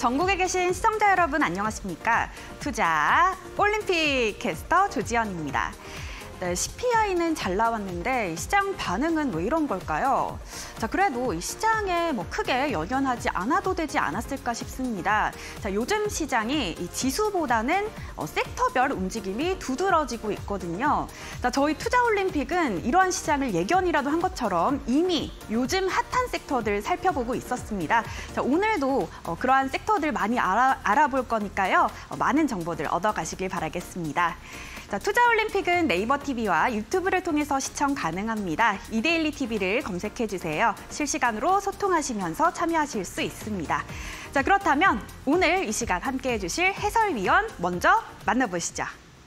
전국에 계신 시청자 여러분 안녕하십니까? 투자 올림픽 캐스터 조지연입니다. 네, CPI는 잘 나왔는데 시장 반응은 왜 이런 걸까요? 자, 그래도 이 시장에 크게 연연하지 않아도 되지 않았을까 싶습니다. 자, 요즘 시장이 이 지수보다는 섹터별 움직임이 두드러지고 있거든요. 자, 저희 투자올림픽은 이러한 시장을 예견이라도 한 것처럼 이미 요즘 핫한 섹터들 살펴보고 있었습니다. 자, 오늘도 그러한 섹터들 많이 알아볼 거니까요. 많은 정보들 얻어가시길 바라겠습니다. 자, 투자올림픽은 네이버 TV와 유튜브를 통해서 시청 가능합니다. 이데일리 TV를 검색해주세요. 실시간으로 소통하시면서 참여하실 수 있습니다. 자, 그렇다면 오늘 이 시간 함께해 주실 해설위원 먼저 만나보시죠.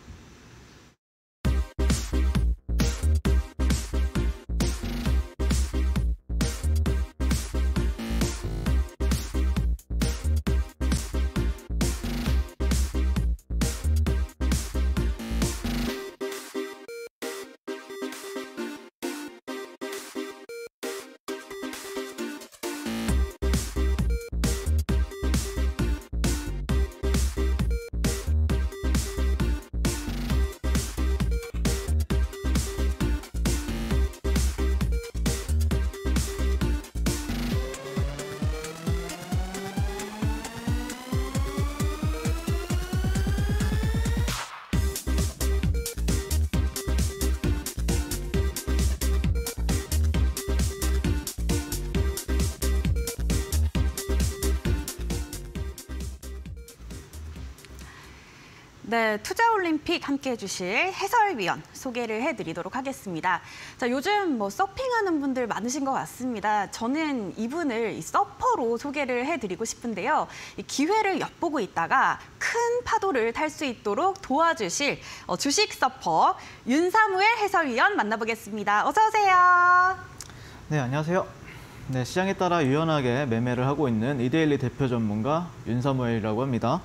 네, 투자올림픽 함께해 주실 해설위원 소개를 해드리도록 하겠습니다. 자, 요즘 서핑하는 분들 많으신 것 같습니다. 저는 이분을 이 서퍼로 소개를 해드리고 싶은데요. 이 기회를 엿보고 있다가 큰 파도를 탈 수 있도록 도와주실 주식 서퍼 윤사무엘 해설위원 만나보겠습니다. 어서 오세요. 네, 안녕하세요. 네, 시장에 따라 유연하게 매매를 하고 있는 이데일리 대표 전문가 윤사무엘이라고 합니다.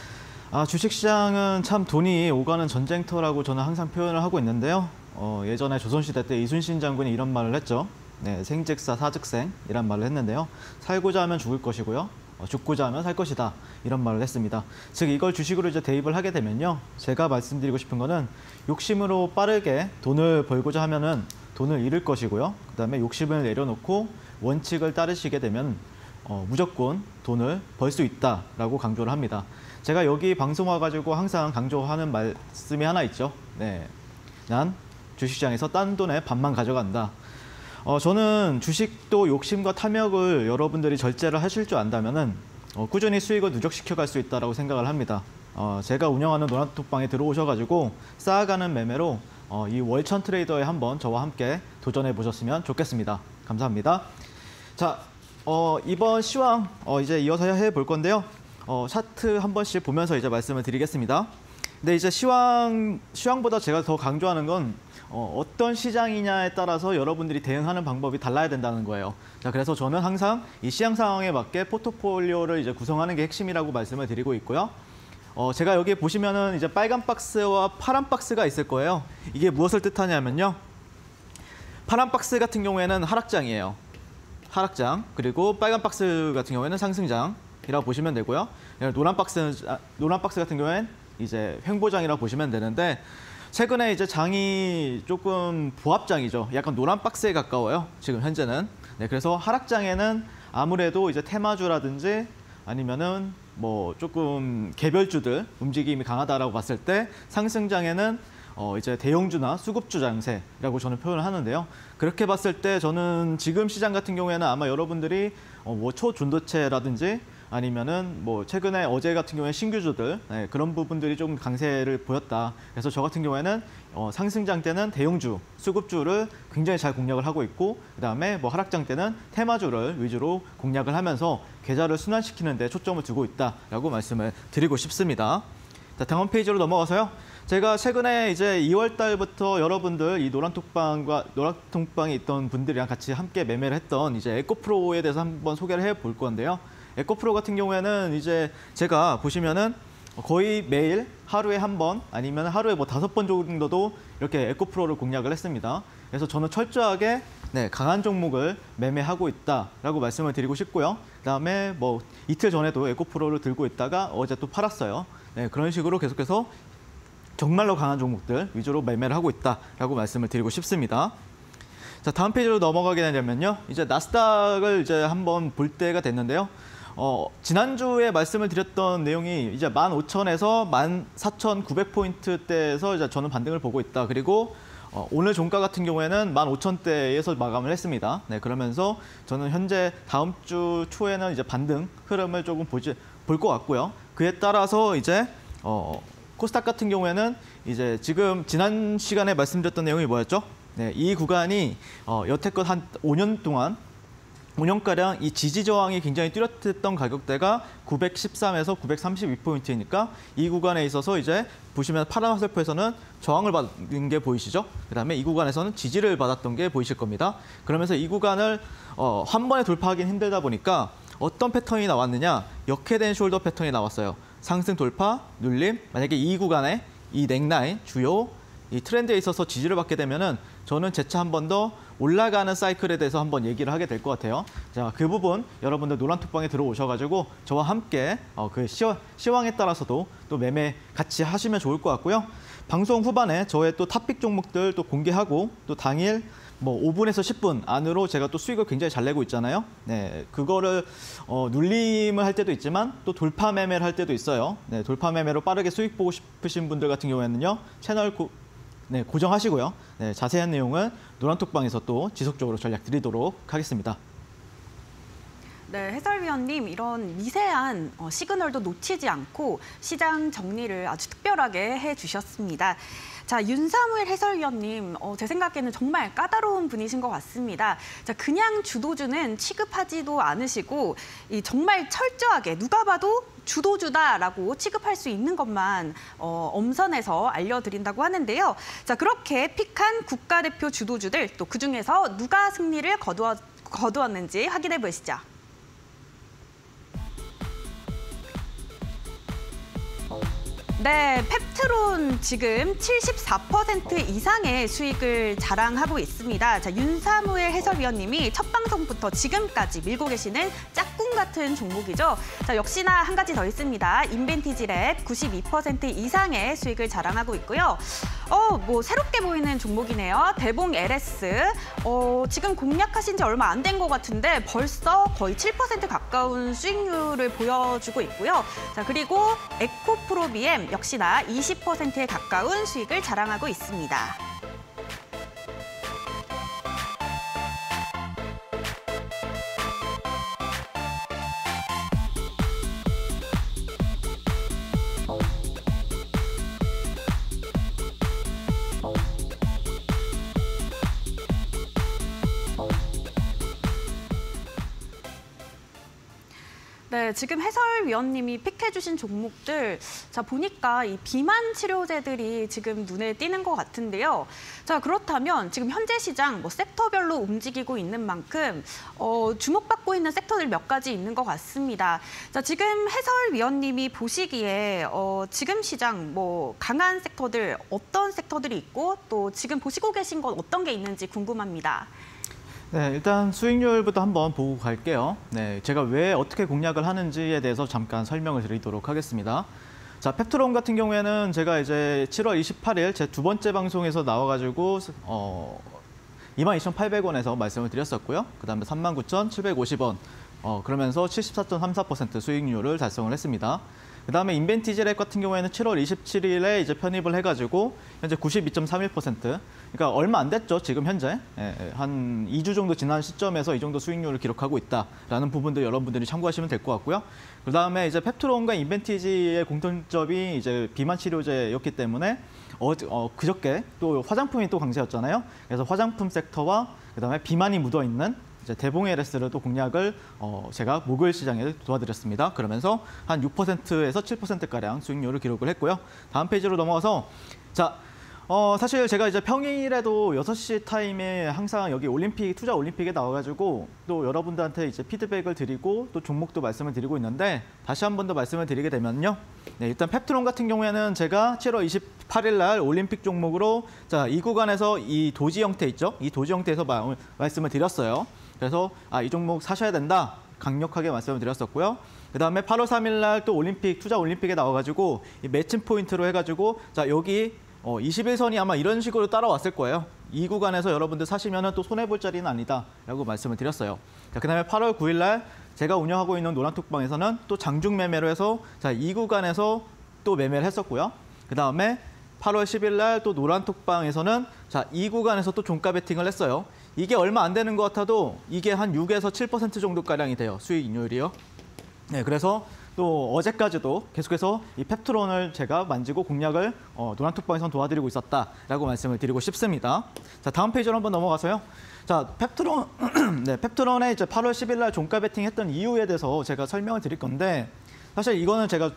주식시장은 참 돈이 오가는 전쟁터라고 저는 항상 표현을 하고 있는데요. 예전에 조선시대 때 이순신 장군이 이런 말을 했죠. 네, 생즉사 사즉생이란 말을 했는데요. 살고자 하면 죽을 것이고요. 죽고자 하면 살 것이다. 이런 말을 했습니다. 즉 이걸 주식으로 이제 대입을 하게 되면요. 제가 말씀드리고 싶은 거는 욕심으로 빠르게 돈을 벌고자 하면은 돈을 잃을 것이고요. 그다음에 욕심을 내려놓고 원칙을 따르시게 되면 무조건 돈을 벌 수 있다라고 강조를 합니다. 제가 여기 방송 와가지고 항상 강조하는 말씀이 하나 있죠. 네, 난 주식시장에서 딴 돈의 반만 가져간다. 저는 주식도 욕심과 탐욕을 여러분들이 절제를 하실 줄 안다면은 꾸준히 수익을 누적시켜갈 수 있다고 생각을 합니다. 제가 운영하는 노란톡방에 들어오셔가지고 쌓아가는 매매로 이 월천 트레이더에 한번 저와 함께 도전해 보셨으면 좋겠습니다. 감사합니다. 자, 이번 시황 이제 이어서 해볼 건데요. 차트 한 번씩 보면서 이제 말씀을 드리겠습니다. 근데 이제 시황보다 제가 더 강조하는 건 어떤 시장이냐에 따라서 여러분들이 대응하는 방법이 달라야 된다는 거예요. 자, 그래서 저는 항상 이 시장 상황에 맞게 포트폴리오를 이제 구성하는 게 핵심이라고 말씀을 드리고 있고요. 제가 여기 보시면은 이제 빨간 박스와 파란 박스가 있을 거예요. 이게 무엇을 뜻하냐면요. 파란 박스 같은 경우에는 하락장이에요. 하락장. 그리고 빨간 박스 같은 경우에는 상승장이라고 보시면 되고요. 노란 박스 같은 경우에는 이제 횡보장이라고 보시면 되는데 최근에 이제 장이 조금 보합장이죠. 약간 노란 박스에 가까워요. 지금 현재는. 네, 그래서 하락장에는 아무래도 이제 테마주라든지 아니면은 조금 개별주들 움직임이 강하다라고 봤을 때 상승장에는 이제 대형주나 수급주 장세라고 저는 표현을 하는데요. 그렇게 봤을 때 저는 지금 시장 같은 경우에는 아마 여러분들이 초중도체라든지 아니면은 최근에 어제 같은 경우에 신규주들 그런 부분들이 좀 강세를 보였다. 그래서 저 같은 경우에는 상승장 때는 대형주, 수급주를 굉장히 잘 공략을 하고 있고 그다음에 하락장 때는 테마주를 위주로 공략을 하면서 계좌를 순환시키는 데 초점을 두고 있다라고 말씀을 드리고 싶습니다. 자, 다음 페이지로 넘어가서요. 제가 최근에 이제 2월 달부터 여러분들 이 노란톡방에 있던 분들이랑 같이 함께 매매를 했던 이제 에코프로에 대해서 한번 소개를 해볼 건데요. 에코프로 같은 경우에는 이제 제가 보시면은 거의 매일 하루에 한 번 아니면 하루에 5번 정도도 이렇게 에코프로를 공략을 했습니다. 그래서 저는 철저하게 네, 강한 종목을 매매하고 있다라고 말씀을 드리고 싶고요. 그다음에 뭐 이틀 전에도 에코프로를 들고 있다가 어제 또 팔았어요. 네, 그런 식으로 계속해서 정말로 강한 종목들 위주로 매매를 하고 있다라고 말씀을 드리고 싶습니다. 자, 다음 페이지로 넘어가게 되냐면요. 이제 나스닥을 이제 한번 볼 때가 됐는데요. 지난주에 말씀을 드렸던 내용이 이제 15,000에서 14,900포인트대에서 이제 저는 반등을 보고 있다. 그리고 오늘 종가 같은 경우에는 15,000대에서 마감을 했습니다. 네, 그러면서 저는 현재 다음 주 초에는 이제 반등 흐름을 조금 볼 것 같고요. 그에 따라서 이제 코스닥 같은 경우에는 이제 지금 지난 시간에 말씀드렸던 내용이 뭐였죠? 네, 이 구간이 여태껏 한 5년 동안 5년가량 이 지지 저항이 굉장히 뚜렷했던 가격대가 913에서 932포인트이니까 이 구간에 있어서 이제 보시면 파란 화살표에서는 저항을 받은 게 보이시죠? 그다음에 이 구간에서는 지지를 받았던 게 보이실 겁니다. 그러면서 이 구간을 한 번에 돌파하기는 힘들다 보니까 어떤 패턴이 나왔느냐? 역회된 숄더 패턴이 나왔어요. 상승 돌파, 눌림, 만약에 이 구간에 이 넥라인, 주요 이 트렌드에 있어서 지지를 받게 되면은 저는 재차 한 번 더 올라가는 사이클에 대해서 한번 얘기를 하게 될 것 같아요. 자, 그 부분 여러분들 노란톡방에 들어오셔가지고 저와 함께 그 시황에 따라서도 또 매매 같이 하시면 좋을 것 같고요. 방송 후반에 저의 또 탑픽 종목들 또 공개하고 또 당일 뭐 5분에서 10분 안으로 제가 또 수익을 굉장히 잘 내고 있잖아요. 네, 그거를 눌림을 할 때도 있지만 또 돌파 매매를 할 때도 있어요. 네, 돌파 매매로 빠르게 수익 보고 싶으신 분들 같은 경우에는요. 채널 고정하시고요. 네, 자세한 내용은 노란톡방에서 또 지속적으로 전략 드리도록 하겠습니다. 네, 해설위원님 이런 미세한 시그널도 놓치지 않고 시장 정리를 아주 특별하게 해주셨습니다. 자, 윤사무일 해설위원님, 제 생각에는 정말 까다로운 분이신 것 같습니다. 자, 그냥 주도주는 취급하지도 않으시고 정말 철저하게 누가 봐도 주도주다라고 취급할 수 있는 것만 엄선해서 알려드린다고 하는데요. 자, 그렇게 픽한 국가대표 주도주들 또 그중에서 누가 승리를 거두었는지 확인해 보시죠. 네, 펩트론 지금 74% 이상의 수익을 자랑하고 있습니다. 자, 윤사무일 해설위원님이 첫 방송부터 지금까지 밀고 계시는 짝꿍 같은 종목이죠. 자, 역시나 한 가지 더 있습니다. 인벤티지랩 92% 이상의 수익을 자랑하고 있고요. 뭐 새롭게 보이는 종목이네요. 대봉 LS. 지금 공략하신 지 얼마 안 된 것 같은데 벌써 거의 7% 가까운 수익률을 보여주고 있고요. 자, 그리고 에코프로비엠 역시나 20%에 가까운 수익을 자랑하고 있습니다. 네, 지금 해설위원님이 픽해주신 종목들, 자, 보니까 이 비만 치료제들이 지금 눈에 띄는 것 같은데요. 자, 그렇다면 지금 현재 시장 뭐 섹터별로 움직이고 있는 만큼 주목받고 있는 섹터들 몇 가지 있는 것 같습니다. 자, 지금 해설위원님이 보시기에 지금 시장 뭐 강한 섹터들 어떤 섹터들이 있고 또 지금 보시고 계신 건 어떤 게 있는지 궁금합니다. 네, 일단 수익률부터 한번 보고 갈게요. 네, 제가 왜 어떻게 공략을 하는지에 대해서 잠깐 설명을 드리도록 하겠습니다. 자, 펩트론 같은 경우에는 제가 이제 7월 28일 제 두 번째 방송에서 나와가지고 22,800원에서 말씀을 드렸었고요. 그다음에 39,750원. 그러면서 74.34% 수익률을 달성을 했습니다. 그다음에 인벤티지랩 같은 경우에는 7월 27일에 이제 편입을 해가지고 현재 92.31%. 그러니까 얼마 안 됐죠, 지금 현재. 한 2주 정도 지난 시점에서 이 정도 수익률을 기록하고 있다라는 부분들 여러분들이 참고하시면 될 것 같고요. 그다음에 이제 펩트론과 인벤티지의 공통점이 이제 비만 치료제였기 때문에 그저께 또 화장품이 또 강세였잖아요. 그래서 화장품 섹터와 그다음에 비만이 묻어 있는 이제 대봉 LS를 또 공략을 제가 목요일 시장에 도와드렸습니다. 그러면서 한 6%에서 7%가량 수익률을 기록을 했고요. 다음 페이지로 넘어가서 자, 사실 제가 이제 평일에도 6시 타임에 항상 여기 투자 올림픽에 나와가지고 또 여러분들한테 이제 피드백을 드리고 또 종목도 말씀을 드리고 있는데 다시 한 번 더 말씀을 드리게 되면요. 네, 일단 펩트론 같은 경우에는 제가 7월 28일 날 올림픽 종목으로 자, 이 구간에서 이 도지 형태 있죠? 이 도지 형태에서 말씀을 드렸어요. 그래서 이 종목 사셔야 된다. 강력하게 말씀을 드렸었고요. 그다음에 8월 3일 날 또 올림픽, 투자 올림픽에 나와가지고 이 매칭 포인트로 해가지고 자, 여기 21선이 아마 이런 식으로 따라왔을 거예요. 이 구간에서 여러분들 사시면 또 손해볼 자리는 아니다라고 말씀을 드렸어요. 자, 그다음에 8월 9일 날 제가 운영하고 있는 노란톡방에서는 또 장중 매매로 해서 자, 이 구간에서 또 매매를 했었고요. 그다음에 8월 10일 날 또 노란톡방에서는 자, 이 구간에서 또 종가 베팅을 했어요. 이게 얼마 안 되는 것 같아도 이게 한 6에서 7% 정도가량이 돼요. 수익률이요. 네, 그래서 또 어제까지도 계속해서 이 펩트론을 제가 만지고 공략을 노란톡방에서 도와드리고 있었다라고 말씀을 드리고 싶습니다. 자, 다음 페이지로 한번 넘어가서요. 자, 펩트론, 네, 펩트론에 이제 8월 10일 날 종가 베팅했던 이유에 대해서 제가 설명을 드릴 건데 사실 이거는 제가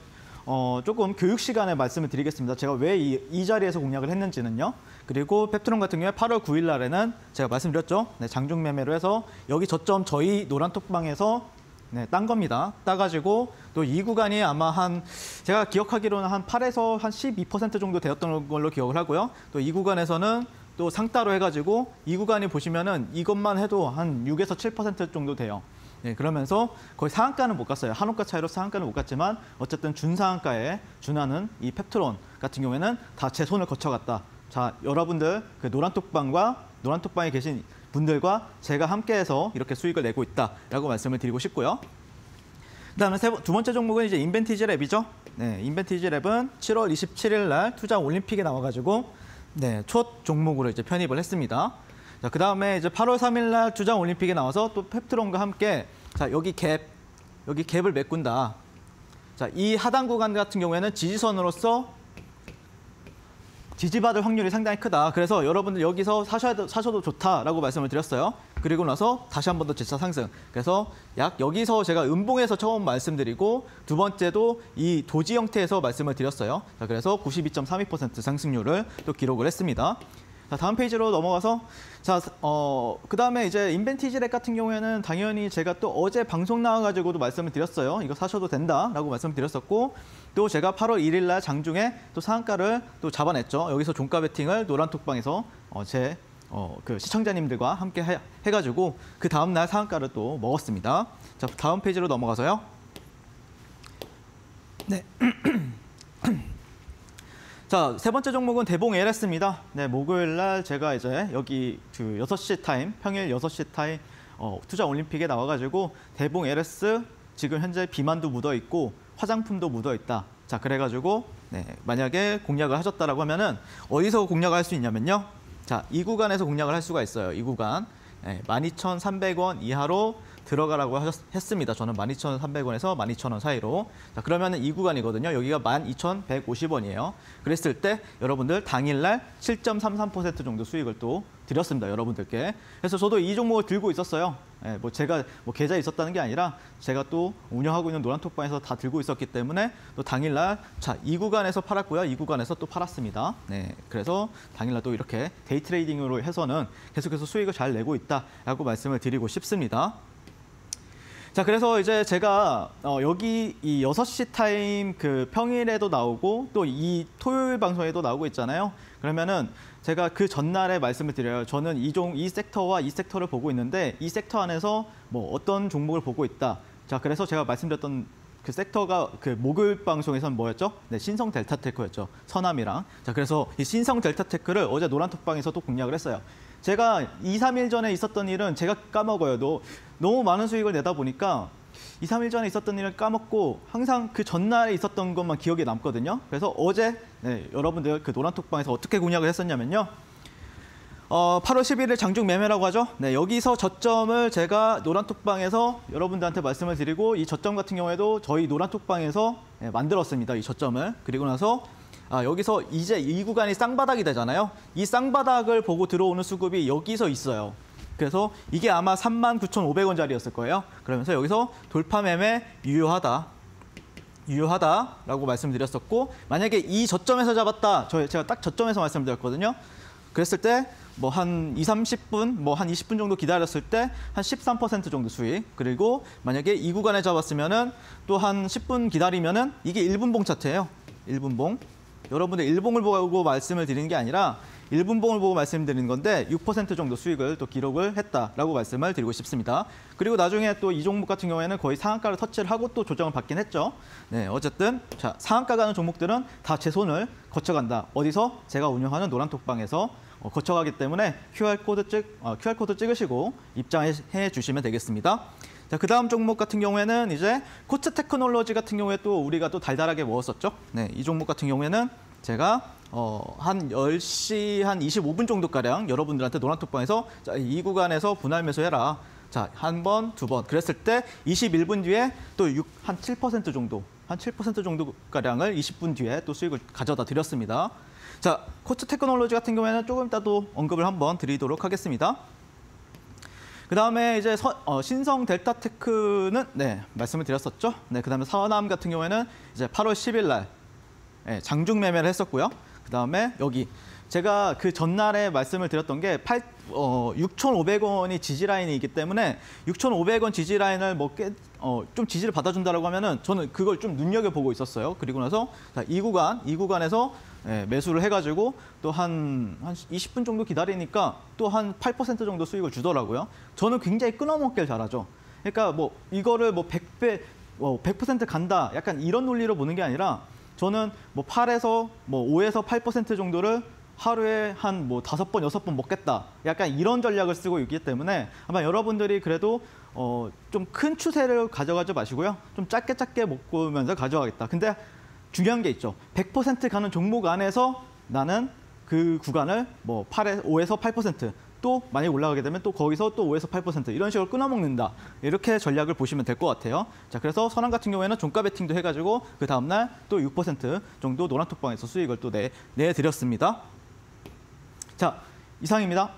조금 교육 시간에 말씀을 드리겠습니다. 제가 왜 이 자리에서 공략을 했는지는요. 그리고 펩트론 같은 경우에 8월 9일 날에는 제가 말씀드렸죠. 네, 장중 매매로 해서 여기 저점 저희 노란톡방에서 네, 딴 겁니다. 따가지고 또 이 구간이 아마 제가 기억하기로는 한 8에서 한 12% 정도 되었던 걸로 기억을 하고요. 또 이 구간에서는 또 상따로 해가지고 이 구간이 보시면은 이것만 해도 한 6에서 7% 정도 돼요. 네, 그러면서 거의 상한가는 못 갔어요. 한호가 차이로 상한가는 못 갔지만 어쨌든 준상한가에 준하는 이 펩트론 같은 경우에는 다 제 손을 거쳐갔다. 자, 여러분들 그 노란톡방에 계신 분들과 제가 함께해서 이렇게 수익을 내고 있다라고 말씀을 드리고 싶고요. 그다음에 두 번째 종목은 이제 인벤티지 랩이죠. 네, 인벤티지 랩은 7월 27일 날 투자 올림픽에 나와가지고 네, 첫 종목으로 이제 편입을 했습니다. 자, 그다음에 이제 8월 3일 날 투자 올림픽에 나와서 또 펩트론과 함께 자, 여기 갭을 메꾼다. 자, 이 하단 구간 같은 경우에는 지지선으로서 지지받을 확률이 상당히 크다. 그래서 여러분들 여기서 사셔도 좋다라고 말씀을 드렸어요. 그리고 나서 다시 한 번 더 재차 상승. 그래서 여기서 제가 음봉에서 처음 말씀드리고 두 번째도 이 도지 형태에서 말씀을 드렸어요. 자, 그래서 92.32% 상승률을 또 기록을 했습니다. 자, 다음 페이지로 넘어가서 자, 그다음에 이제 인벤티지 랩 같은 경우에는 당연히 제가 또 어제 방송 나와가지고도 말씀을 드렸어요. 이거 사셔도 된다라고 말씀드렸었고 또 제가 8월 1일 날 장중에 또 상한가를 또 잡아냈죠. 여기서 종가 베팅을 노란톡방에서 그 시청자님들과 함께 해가지고 그 다음 날 상한가를 또 먹었습니다. 자, 다음 페이지로 넘어가서요. 네. 자, 세 번째 종목은 대봉 LS입니다. 네, 목요일 날 제가 이제 여기 그 6시 타임, 평일 6시 타임 투자 올림픽에 나와가지고 대봉 LS 지금 현재 비만도 묻어 있고 화장품도 묻어 있다. 자, 그래가지고 네, 만약에 공략을 하셨다라고 하면은 어디서 공략을 할 수 있냐면요. 자, 이 구간에서 공략을 할 수가 있어요. 이 구간 12,300원 이하로 들어가라고 했습니다. 저는 12,300원에서 12,000원 사이로. 자, 그러면은 이 구간이거든요. 여기가 12,150원이에요. 그랬을 때 여러분들 당일날 7.33% 정도 수익을 또 드렸습니다. 여러분들께. 그래서 저도 이 종목을 들고 있었어요. 뭐 제가 계좌에 있었다는 게 아니라 제가 또 운영하고 있는 노란톡방에서 다 들고 있었기 때문에 또 당일날 자, 이 구간에서 팔았고요. 이 구간에서 또 팔았습니다. 네, 그래서 당일날 또 이렇게 데이 트레이딩으로 해서는 계속해서 수익을 잘 내고 있다라고 말씀을 드리고 싶습니다. 자, 그래서 이제 제가 여기 이 6시 타임 그 평일에도 나오고 또 이 토요일 방송에도 나오고 있잖아요. 그러면은 제가 그 전날에 말씀을 드려요. 저는 이 섹터와 이 섹터를 보고 있는데 이 섹터 안에서 뭐 어떤 종목을 보고 있다. 자, 그래서 제가 말씀드렸던 그 섹터가 그 목요일 방송에서는 뭐였죠? 네, 신성 델타테크였죠. 서남이랑. 자, 그래서 이 신성 델타테크를 어제 노란톡방에서 또 공략을 했어요. 제가 2, 3일 전에 있었던 일은 제가 까먹어요. 너무 많은 수익을 내다 보니까 2, 3일 전에 있었던 일을 까먹고 항상 그 전날에 있었던 것만 기억에 남거든요. 그래서 어제 여러분들 그 노란톡방에서 어떻게 공략을 했었냐면요. 8월 11일 장중 매매라고 하죠. 네, 여기서 저점을 제가 노란톡방에서 여러분들한테 말씀을 드리고 이 저점 같은 경우에도 저희 노란톡방에서 만들었습니다. 이 저점을. 그리고 나서 여기서 이제 이 구간이 쌍바닥이 되잖아요. 이 쌍바닥을 보고 들어오는 수급이 여기서 있어요. 그래서 이게 아마 39,500원짜리였을 거예요. 그러면서 여기서 돌파 매매 유효하다라고 말씀드렸었고 만약에 이 저점에서 잡았다. 제가 딱 저점에서 말씀드렸거든요. 그랬을 때 뭐 한 30분, 뭐 한 20분 정도 기다렸을 때 한 13% 정도 수익. 그리고 만약에 이 구간에 잡았으면은 또 한 10분 기다리면은 이게 1분봉 차트예요. 1분봉. 여러분들 1봉을 보고 말씀을 드리는 게 아니라 1분봉을 보고 말씀드리는 건데 6% 정도 수익을 또 기록을 했다라고 말씀을 드리고 싶습니다. 그리고 나중에 또 이 종목 같은 경우에는 거의 상한가를 터치를 하고 또 조정을 받긴 했죠. 네, 어쨌든 자, 상한가 가는 종목들은 다 제 손을 거쳐간다. 어디서? 제가 운영하는 노란톡방에서 거쳐가기 때문에 QR코드 찍으시고 입장해 주시면 되겠습니다. 자, 그 다음 종목 같은 경우에는 이제 코츠 테크놀로지 같은 경우에 또 우리가 또 달달하게 먹었었죠. 네, 이 종목 같은 경우에는 제가 한 10시 한 25분 정도가량 여러분들한테 노란톡방에서 자, 이 구간에서 분할 매수해라. 자, 한 번, 두 번. 그랬을 때 21분 뒤에 또 한 7% 정도, 한 7% 정도가량을 20분 뒤에 또 수익을 가져다 드렸습니다. 자, 코츠 테크놀로지 같은 경우에는 조금 이따 또 언급을 한번 드리도록 하겠습니다. 그 다음에 이제 신성 델타테크는 네, 말씀을 드렸었죠. 네, 그 다음에 사원암 같은 경우에는 이제 8월 10일 날 네, 장중 매매를 했었고요. 그 다음에 여기 제가 그 전날에 말씀을 드렸던 게 6,500원이 지지라인이 있기 때문에 6,500원 지지라인을 좀 지지를 받아준다라고 하면은 저는 그걸 좀 눈여겨보고 있었어요. 그리고 나서 자, 이 구간에서 매수를 해가지고 또 한 20분 정도 기다리니까 또 한 8% 정도 수익을 주더라고요. 저는 굉장히 끊어먹기를 잘하죠. 그러니까 뭐 이거를 뭐 100% 간다 약간 이런 논리로 보는 게 아니라 저는 뭐 8에서 뭐 5에서 8% 정도를 하루에 한 뭐 5번, 6번 먹겠다. 약간 이런 전략을 쓰고 있기 때문에 아마 여러분들이 그래도 좀 큰 추세를 가져가지 마시고요. 좀 짧게 먹으면서 가져가겠다. 근데 중요한 게 있죠. 100% 가는 종목 안에서 나는 그 구간을 뭐 5에서 8%, 또 만약에 올라가게 되면 또 거기서 또 5에서 8% 이런 식으로 끊어먹는다. 이렇게 전략을 보시면 될 것 같아요. 자, 그래서 선왕 같은 경우에는 종가 베팅도 해가지고 그 다음날 또 6% 정도 노란톡방에서 수익을 또 내드렸습니다. 자, 이상입니다.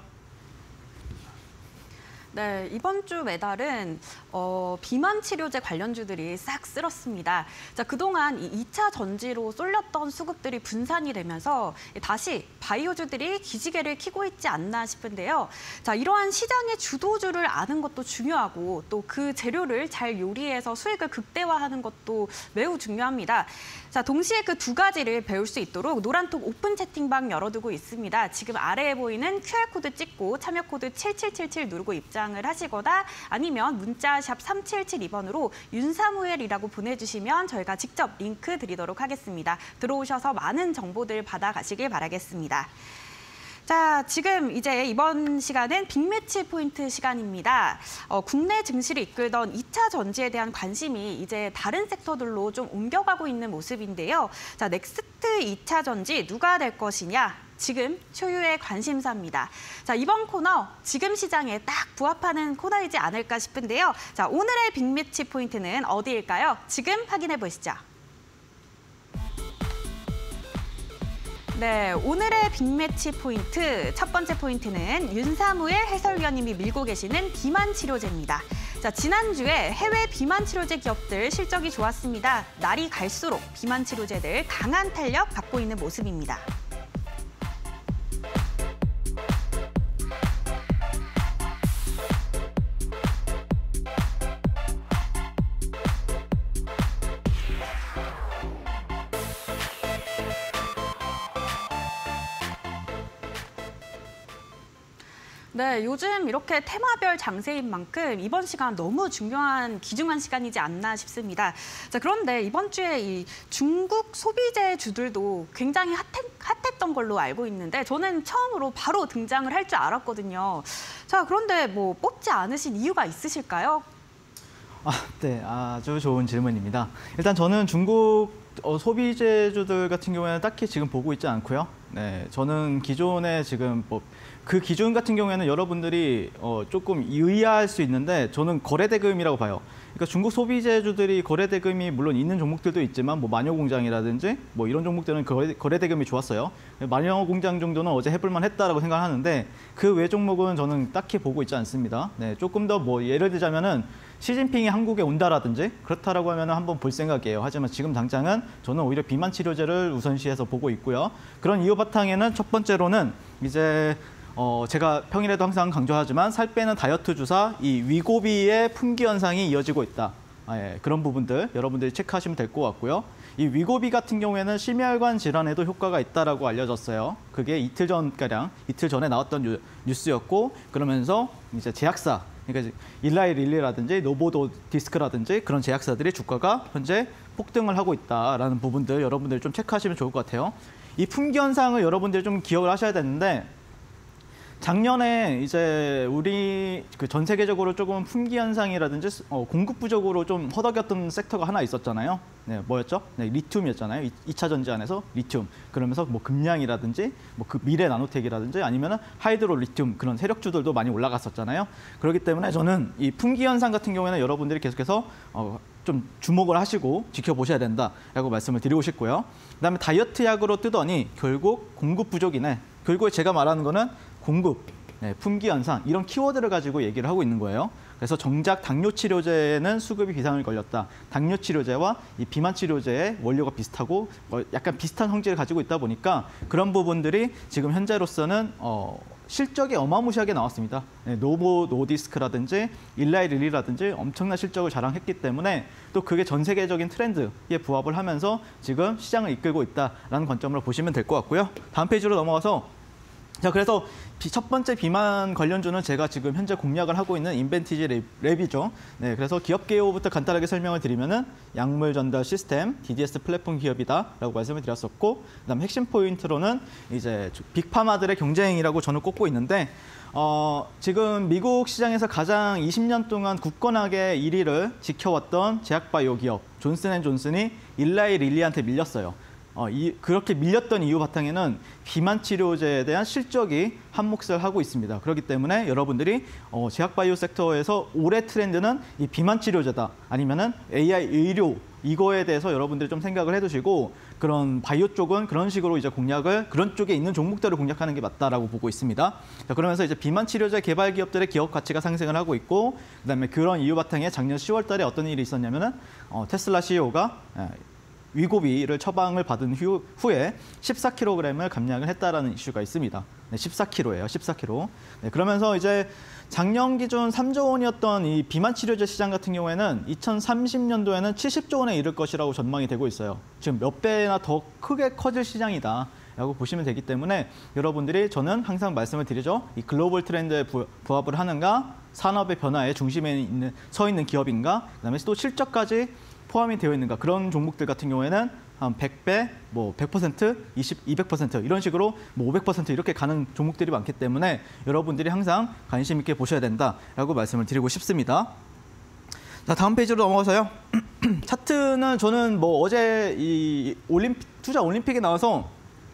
네, 이번 주 매달은 비만 치료제 관련주들이 싹 쓸었습니다. 자, 그동안 이 2차 전지로 쏠렸던 수급들이 분산이 되면서 다시 바이오주들이 기지개를 켜고 있지 않나 싶은데요. 자, 이러한 시장의 주도주를 아는 것도 중요하고 또 그 재료를 잘 요리해서 수익을 극대화하는 것도 매우 중요합니다. 자, 동시에 그 두 가지를 배울 수 있도록 노란톡 오픈 채팅방 열어두고 있습니다. 지금 아래에 보이는 QR코드 찍고 참여코드 7777 누르고 입장을 하시거나 아니면 문자 샵 3772번으로 윤사무엘이라고 보내주시면 저희가 직접 링크 드리도록 하겠습니다. 들어오셔서 많은 정보들 받아가시길 바라겠습니다. 자, 지금 이제 이번 시간은 빅매치 포인트 시간입니다. 국내 증시를 이끌던 2차 전지에 대한 관심이 이제 다른 섹터들로 좀 옮겨가고 있는 모습인데요. 자, 넥스트 2차 전지 누가 될 것이냐? 지금 초유의 관심사입니다. 자, 이번 코너 지금 시장에 딱 부합하는 코너이지 않을까 싶은데요. 자, 오늘의 빅매치 포인트는 어디일까요? 지금 확인해 보시죠. 네, 오늘의 빅매치 포인트, 첫 번째 포인트는 윤사무엘 해설위원님이 밀고 계시는 비만 치료제입니다. 자, 지난주에 해외 비만 치료제 기업들 실적이 좋았습니다. 날이 갈수록 비만 치료제들 강한 탄력 받고 있는 모습입니다. 네, 요즘 이렇게 테마별 장세인 만큼 이번 시간 너무 중요한 귀중한 시간이지 않나 싶습니다. 자, 그런데 이번 주에 이 중국 소비재주들도 굉장히 핫했던 걸로 알고 있는데 저는 처음으로 바로 등장을 할 줄 알았거든요. 자, 그런데 뭐 뽑지 않으신 이유가 있으실까요? 네, 아주 좋은 질문입니다. 일단 저는 중국 소비재주들 같은 경우에는 딱히 지금 보고 있지 않고요. 네, 저는 기존에 지금 그 기준 같은 경우에는 여러분들이 조금 의아할 수 있는데 저는 거래대금이라고 봐요. 그러니까 중국 소비재주들이 거래대금이 물론 있는 종목들도 있지만 뭐 마녀공장이라든지 뭐 이런 종목들은 거래대금이 좋았어요. 마녀공장 정도는 어제 해볼만 했다라고 생각하는데 그 외 종목은 저는 딱히 보고 있지 않습니다. 네, 조금 더 뭐 예를 들자면은 시진핑이 한국에 온다라든지 그렇다라고 하면 한번 볼 생각이에요. 하지만 지금 당장은 저는 오히려 비만 치료제를 우선시해서 보고 있고요. 그런 이유 바탕에는 첫 번째로는 이제 제가 평일에도 항상 강조하지만 살 빼는 다이어트 주사 이 위고비의 품귀 현상이 이어지고 있다. 그런 부분들 여러분들이 체크하시면 될 것 같고요. 이 위고비 같은 경우에는 심혈관 질환에도 효과가 있다라고 알려졌어요. 그게 이틀 전에 나왔던 뉴스였고, 그러면서 이제 제약사, 그러니까 일라이 릴리라든지 노보노디스크라든지 그런 제약사들의 주가가 현재 폭등을 하고 있다라는 부분들 여러분들 좀 체크하시면 좋을 것 같아요. 이 품귀 현상을 여러분들이 좀 기억을 하셔야 되는데, 작년에 이제 우리 전 세계적으로 조금 품귀 현상이라든지 공급 부족으로 좀 허덕였던 섹터가 하나 있었잖아요. 네, 뭐였죠? 네, 리튬이었잖아요. 2차 전지 안에서 리튬. 그러면서 뭐 금량이라든지 뭐 그 미래 나노텍이라든지 아니면은 하이드로 리튬 그런 세력주들도 많이 올라갔었잖아요. 그렇기 때문에 저는 이 품귀 현상 같은 경우에는 여러분들이 계속해서 좀 주목을 하시고 지켜보셔야 된다라고 말씀을 드리고 싶고요. 그다음에 다이어트 약으로 뜨더니 결국 공급 부족이네. 결국에 제가 말하는 거는 공급, 품귀 현상 이런 키워드를 가지고 얘기를 하고 있는 거예요. 그래서 정작 당뇨 치료제는 수급이 비상을 걸렸다. 당뇨 치료제와 이 비만 치료제의 원료가 비슷하고 약간 비슷한 성질을 가지고 있다 보니까 그런 부분들이 지금 현재로서는 실적이 어마무시하게 나왔습니다. 노보 노디스크라든지 일라이 릴리라든지 엄청난 실적을 자랑했기 때문에 또 그게 전 세계적인 트렌드에 부합을 하면서 지금 시장을 이끌고 있다라는 관점으로 보시면 될 것 같고요. 다음 페이지로 넘어가서 자, 그래서 첫 번째 비만 관련주는 제가 지금 현재 공략을 하고 있는 인벤티지 랩이죠. 네, 그래서 기업 개요부터 간단하게 설명을 드리면은 약물 전달 시스템, DDS 플랫폼 기업이다라고 말씀을 드렸었고, 그다음 핵심 포인트로는 이제 빅파마들의 경쟁이라고 저는 꼽고 있는데, 지금 미국 시장에서 가장 20년 동안 굳건하게 1위를 지켜왔던 제약바이오 기업 존슨앤존슨이 일라이 릴리한테 밀렸어요. 그렇게 밀렸던 이유 바탕에는 비만 치료제에 대한 실적이 한몫을 하고 있습니다. 그렇기 때문에 여러분들이 제약바이오 섹터에서 올해 트렌드는 이 비만 치료제다 아니면은 AI 의료 이거에 대해서 여러분들이 좀 생각을 해두시고 그런 바이오 쪽은 그런 식으로 이제 공략을 그런 쪽에 있는 종목들을 공략하는 게 맞다라고 보고 있습니다. 자, 그러면서 이제 비만 치료제 개발 기업들의 기업 가치가 상승을 하고 있고, 그다음에 그런 이유 바탕에 작년 10월달에 어떤 일이 있었냐면은 테슬라 CEO가 위고비를 처방을 받은 후에 14kg을 감량을 했다라는 이슈가 있습니다. 네, 14kg예요. 14kg. 네, 그러면서 이제 작년 기준 3조 원이었던 이 비만 치료제 시장 같은 경우에는 2030년도에는 70조 원에 이를 것이라고 전망이 되고 있어요. 지금 몇 배나 더 크게 커질 시장이다라고 보시면 되기 때문에 여러분들이 저는 항상 말씀을 드리죠. 이 글로벌 트렌드에 부합을 하는가, 산업의 변화의 중심에 서 있는 기업인가, 그다음에 또 실적까지 포함이 되어 있는가, 그런 종목들 같은 경우에는 한 100배, 뭐 100%, 200% 이런 식으로 뭐 500% 이렇게 가는 종목들이 많기 때문에 여러분들이 항상 관심 있게 보셔야 된다라고 말씀을 드리고 싶습니다. 자, 다음 페이지로 넘어가서요. 차트는 저는 뭐 어제 이 투자 올림픽에 나와서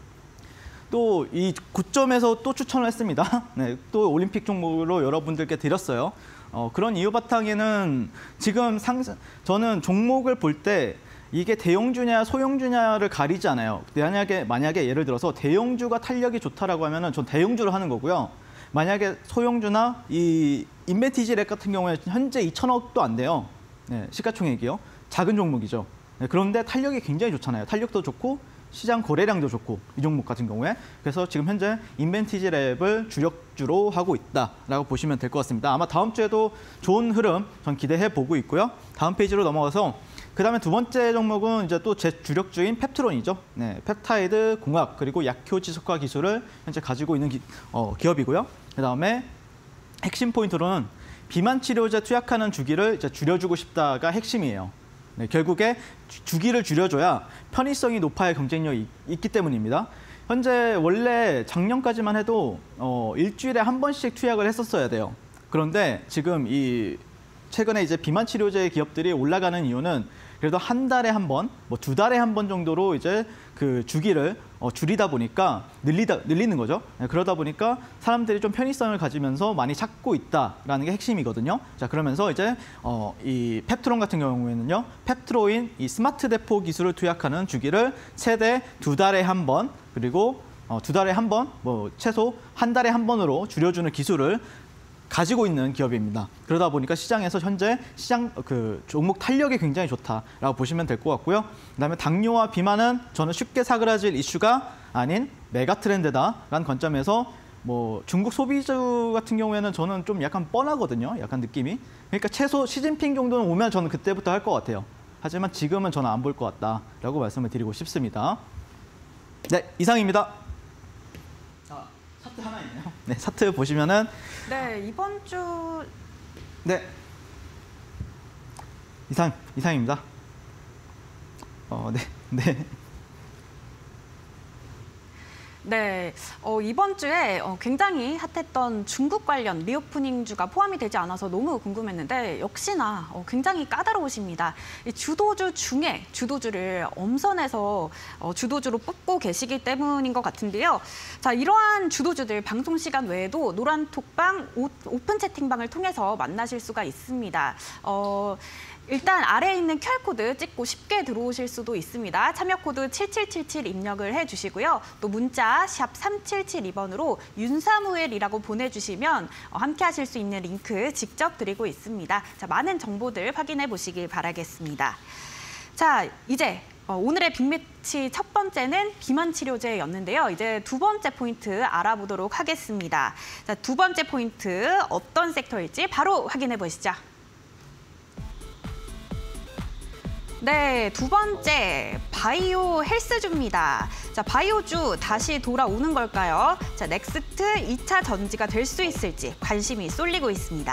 또 이 고점에서 또 추천을 했습니다. 네, 또 올림픽 종목으로 여러분들께 드렸어요. 그런 이유 바탕에는 지금 저는 종목을 볼 때 이게 대형주냐 소형주냐를 가리지 않아요. 만약에 예를 들어서 대형주가 탄력이 좋다라고 하면은 전 대형주를 하는 거고요. 만약에 소형주나 이 인벤티지 랩 같은 경우에 현재 2천억도 안 돼요. 네, 시가총액이요. 작은 종목이죠. 네, 그런데 탄력이 굉장히 좋잖아요. 탄력도 좋고 시장 거래량도 좋고 이 종목 같은 경우에. 그래서 지금 현재 인벤티지 랩을 주력주로 하고 있다라고 보시면 될 것 같습니다. 아마 다음 주에도 좋은 흐름 전 기대해 보고 있고요. 다음 페이지로 넘어가서 그다음에 두 번째 종목은 이제 또 제 주력주인 펩트론이죠. 네, 펩타이드 공학 그리고 약효 지속화 기술을 현재 가지고 있는 기업이고요. 그다음에 핵심 포인트로는 비만 치료제 투약하는 주기를 이제 줄여주고 싶다가 핵심이에요. 네, 결국에 주기를 줄여줘야 편의성이 높아야 경쟁력이 있기 때문입니다. 현재 원래 작년까지만 해도 일주일에 한 번씩 투약을 했었어야 돼요. 그런데 지금 최근에 이제 비만 치료제 기업들이 올라가는 이유는 그래도 한 달에 한 번, 뭐 2달에 한 번 정도로 이제 그 주기를 줄이다 보니까 늘리는 거죠. 네, 그러다 보니까 사람들이 좀 편의성을 가지면서 많이 찾고 있다라는 게 핵심이거든요. 자, 그러면서 이제 이 펩트론 같은 경우에는요, 펩트로인 이 스마트 대포 기술을 투약하는 주기를 최대 2달에 한 번, 그리고 2달에 한 번, 뭐 최소 한 달에 한 번으로 줄여주는 기술을 가지고 있는 기업입니다. 그러다 보니까 시장에서 현재 종목 탄력이 굉장히 좋다라고 보시면 될 것 같고요. 그다음에 당뇨와 비만은 저는 쉽게 사그라질 이슈가 아닌 메가 트렌드다라는 관점에서 뭐 중국 소비주 같은 경우에는 저는 좀 약간 뻔하거든요. 약간 느낌이. 그러니까 최소 시진핑 정도는 오면 저는 그때부터 할 것 같아요. 하지만 지금은 저는 안 볼 것 같다라고 말씀을 드리고 싶습니다. 네, 이상입니다. 차트 하나 있네요. 네, 차트 보시면은 네, 이번 주 네. 이상입니다. 네. 네, 이번 주에 굉장히 핫했던 중국 관련 리오프닝주가 포함이 되지 않아서 너무 궁금했는데 역시나 굉장히 까다로우십니다. 이 주도주 중에 주도주를 엄선해서 주도주로 뽑고 계시기 때문인 것 같은데요. 자, 이러한 주도주들 방송 시간 외에도 노란톡방 오픈 채팅방을 통해서 만나실 수가 있습니다. 일단 아래에 있는 QR코드 찍고 쉽게 들어오실 수도 있습니다. 참여 코드 7777 입력을 해주시고요. 또 문자 샵 3772번으로 윤사무엘이라고 보내주시면 함께 하실 수 있는 링크 직접 드리고 있습니다. 자, 많은 정보들 확인해 보시길 바라겠습니다. 자, 이제 오늘의 빅매치 첫 번째는 비만 치료제였는데요. 이제 두 번째 포인트 알아보도록 하겠습니다. 자, 두 번째 포인트 어떤 섹터일지 바로 확인해 보시죠. 네, 두 번째 바이오 헬스주입니다. 자, 바이오주 다시 돌아오는 걸까요? 자, 넥스트 2차 전지가 될 수 있을지 관심이 쏠리고 있습니다.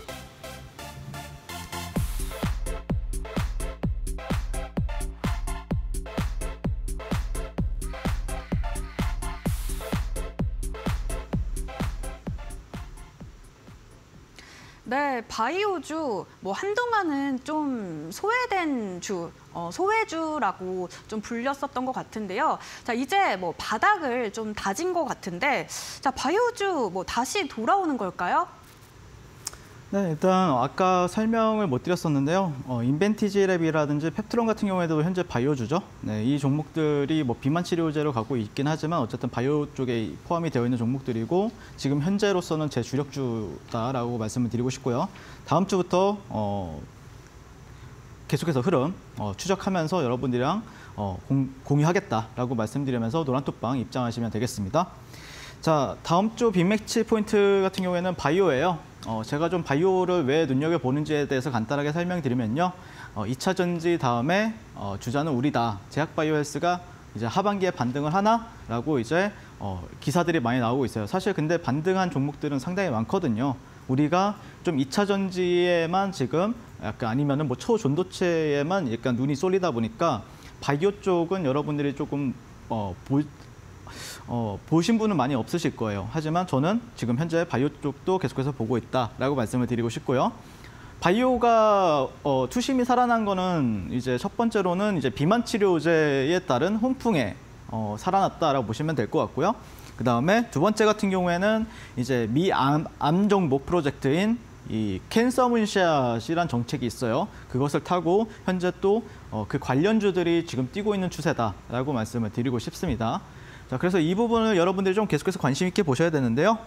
네, 바이오주 뭐 한동안은 좀 소외된 주, 소외주라고 좀 불렸었던 것 같은데요. 자, 이제 뭐 바닥을 좀 다진 것 같은데, 자, 바이오주 뭐 다시 돌아오는 걸까요? 네, 일단 아까 설명을 못 드렸었는데요. 인벤티지랩이라든지 펩트론 같은 경우에도 현재 바이오주죠. 네, 이 종목들이 뭐 비만 치료제로 가고 있긴 하지만 어쨌든 바이오 쪽에 포함이 되어 있는 종목들이고 지금 현재로서는 제 주력주다라고 말씀을 드리고 싶고요. 다음 주부터 계속해서 흐름 추적하면서 여러분들이랑 공유하겠다라고 말씀드리면서 노란톡방 입장하시면 되겠습니다. 자, 다음 주 빅매치 포인트 같은 경우에는 바이오예요. 제가 좀 바이오를 왜 눈여겨보는지에 대해서 간단하게 설명드리면요. 2차 전지 다음에 주자는 우리다. 제약바이오헬스가 이제 하반기에 반등을 하나라고 이제 기사들이 많이 나오고 있어요. 사실 근데 반등한 종목들은 상당히 많거든요. 우리가 좀 2차 전지에만 지금 약간 아니면은 뭐 초전도체에만 약간 눈이 쏠리다 보니까 바이오 쪽은 여러분들이 조금 보신 분은 많이 없으실 거예요. 하지만 저는 지금 현재 바이오 쪽도 계속해서 보고 있다라고 말씀을 드리고 싶고요. 바이오가 투심이 살아난 거는 이제 첫 번째로는 이제 비만 치료제에 따른 혼풍에 살아났다라고 보시면 될 것 같고요. 그 다음에 두 번째 같은 경우에는 이제 미암 종목 프로젝트인 이 캔서 문샷이란 정책이 있어요. 그것을 타고 현재 또 그 관련주들이 지금 뛰고 있는 추세다라고 말씀을 드리고 싶습니다. 자, 그래서 이 부분을 여러분들이 좀 계속해서 관심 있게 보셔야 되는데요.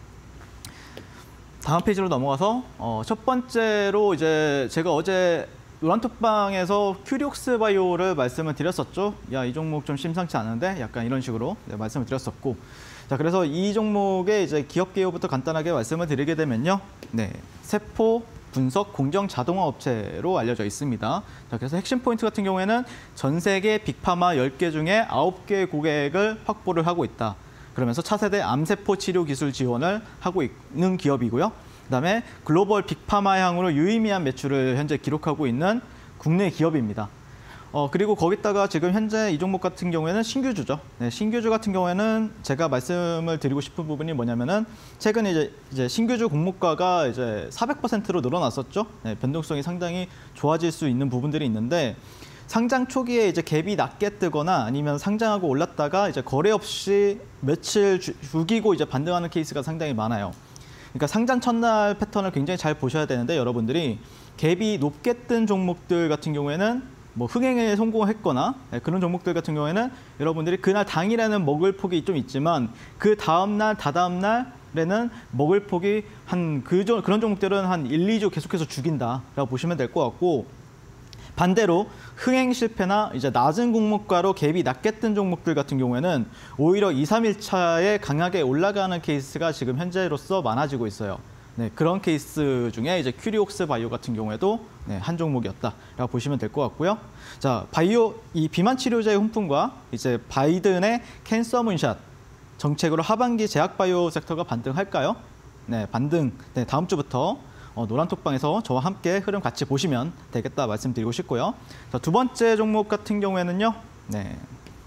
다음 페이지로 넘어가서 첫 번째로 이제 제가 어제 노란톡방에서 큐리옥스 바이오를 말씀을 드렸었죠. 야, 이 종목 좀 심상치 않은데 약간 이런 식으로 말씀을 드렸었고. 자, 그래서 이 종목의 이제 기업 개요부터 간단하게 말씀을 드리게 되면요. 네, 세포 분석 공정 자동화 업체로 알려져 있습니다. 자, 그래서 핵심 포인트 같은 경우에는 전 세계 빅파마 10개 중에 9개 고객을 확보를 하고 있다. 그러면서 차세대 암세포 치료 기술 지원을 하고 있는 기업이고요. 그다음에 글로벌 빅파마 향으로 유의미한 매출을 현재 기록하고 있는 국내 기업입니다. 그리고 거기다가 지금 현재 이 종목 같은 경우에는 신규주죠. 네, 신규주 같은 경우에는 제가 말씀을 드리고 싶은 부분이 뭐냐면은 최근에 이제 신규주 공모가가 이제 400%로 늘어났었죠. 네, 변동성이 상당히 좋아질 수 있는 부분들이 있는데 상장 초기에 이제 갭이 낮게 뜨거나 아니면 상장하고 올랐다가 이제 거래 없이 며칠 죽이고 이제 반등하는 케이스가 상당히 많아요. 그러니까 상장 첫날 패턴을 굉장히 잘 보셔야 되는데 여러분들이 갭이 높게 뜬 종목들 같은 경우에는 뭐 흥행에 성공했거나 그런 종목들 같은 경우에는 여러분들이 그날 당일에는 먹을 폭이 좀 있지만 그 다음날, 다다음 날에는 먹을 폭이 그런 종목들은 한 1, 2주 계속해서 죽인다라고 보시면 될 것 같고 반대로 흥행 실패나 이제 낮은 공모가로 갭이 낮게 뜬 종목들 같은 경우에는 오히려 2, 3일 차에 강하게 올라가는 케이스가 지금 현재로서 많아지고 있어요. 네, 그런 케이스 중에 이제 큐리옥스 바이오 같은 경우에도 네, 한 종목이었다라고 보시면 될 것 같고요. 자, 바이오 이 비만 치료제의 훈풍과 이제 바이든의 캔서 문샷 정책으로 하반기 제약 바이오 섹터가 반등할까요? 네, 반등. 네, 다음 주부터 노란톡방에서 저와 함께 흐름 같이 보시면 되겠다 말씀드리고 싶고요. 자, 두 번째 종목 같은 경우에는요. 네.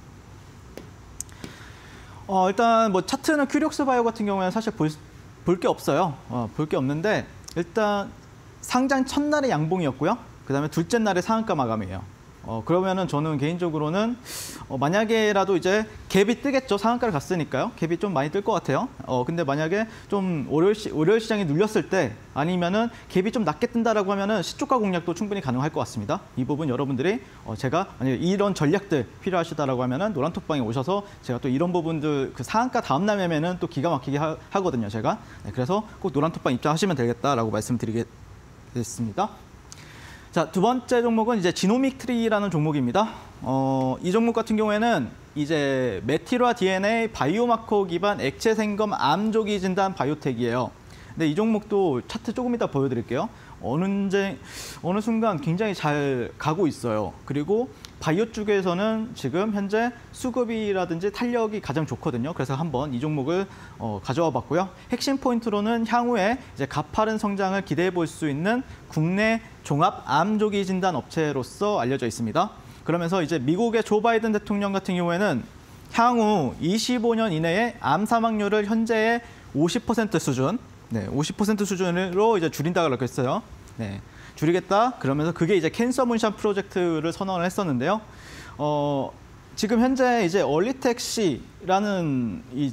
일단 뭐 차트는 큐리옥스 바이오 같은 경우에는 사실 볼 게 없어요. 볼 게 없는데 일단 상장 첫날에 양봉이었고요. 그다음에 둘째 날에 상한가 마감이에요. 그러면은 저는 개인적으로는 만약에라도 이제 갭이 뜨겠죠. 상한가를 갔으니까요. 갭이 좀 많이 뜰 것 같아요. 근데 만약에 좀 월요일 시장이 눌렸을 때 아니면은 갭이 좀 낮게 뜬다라고 하면은 시초가 공략도 충분히 가능할 것 같습니다. 이 부분 여러분들이 제가 만약에 이런 전략들 필요하시다라고 하면은 노란톡방에 오셔서 제가 또 이런 부분들 그 상한가 다음 날 매매는 또 기가 막히게 하거든요. 제가. 네, 그래서 꼭 노란톡방 입장하시면 되겠다라고 말씀드리겠습니다. 자, 두 번째 종목은 이제 지노믹 트리라는 종목입니다. 이 종목 같은 경우에는 이제 메티라 DNA 바이오마커 기반 액체 생검 암 조기 진단 바이오텍이에요. 근데 이 종목도 차트 조금 이따 보여드릴게요. 어느 순간 굉장히 잘 가고 있어요. 그리고 바이오 쪽에서는 지금 현재 수급이라든지 탄력이 가장 좋거든요. 그래서 한번 이 종목을 가져와 봤고요. 핵심 포인트로는 향후에 이제 가파른 성장을 기대해 볼 수 있는 국내 종합 암 조기 진단 업체로서 알려져 있습니다. 그러면서 이제 미국의 조 바이든 대통령 같은 경우에는 향후 25년 이내에 암 사망률을 현재의 50% 수준, 네, 50% 수준으로 이제 줄인다고 했어요. 네, 줄이겠다. 그러면서 그게 이제 캔서 문샷 프로젝트를 선언을 했었는데요. 지금 현재 이제 얼리텍시라는 이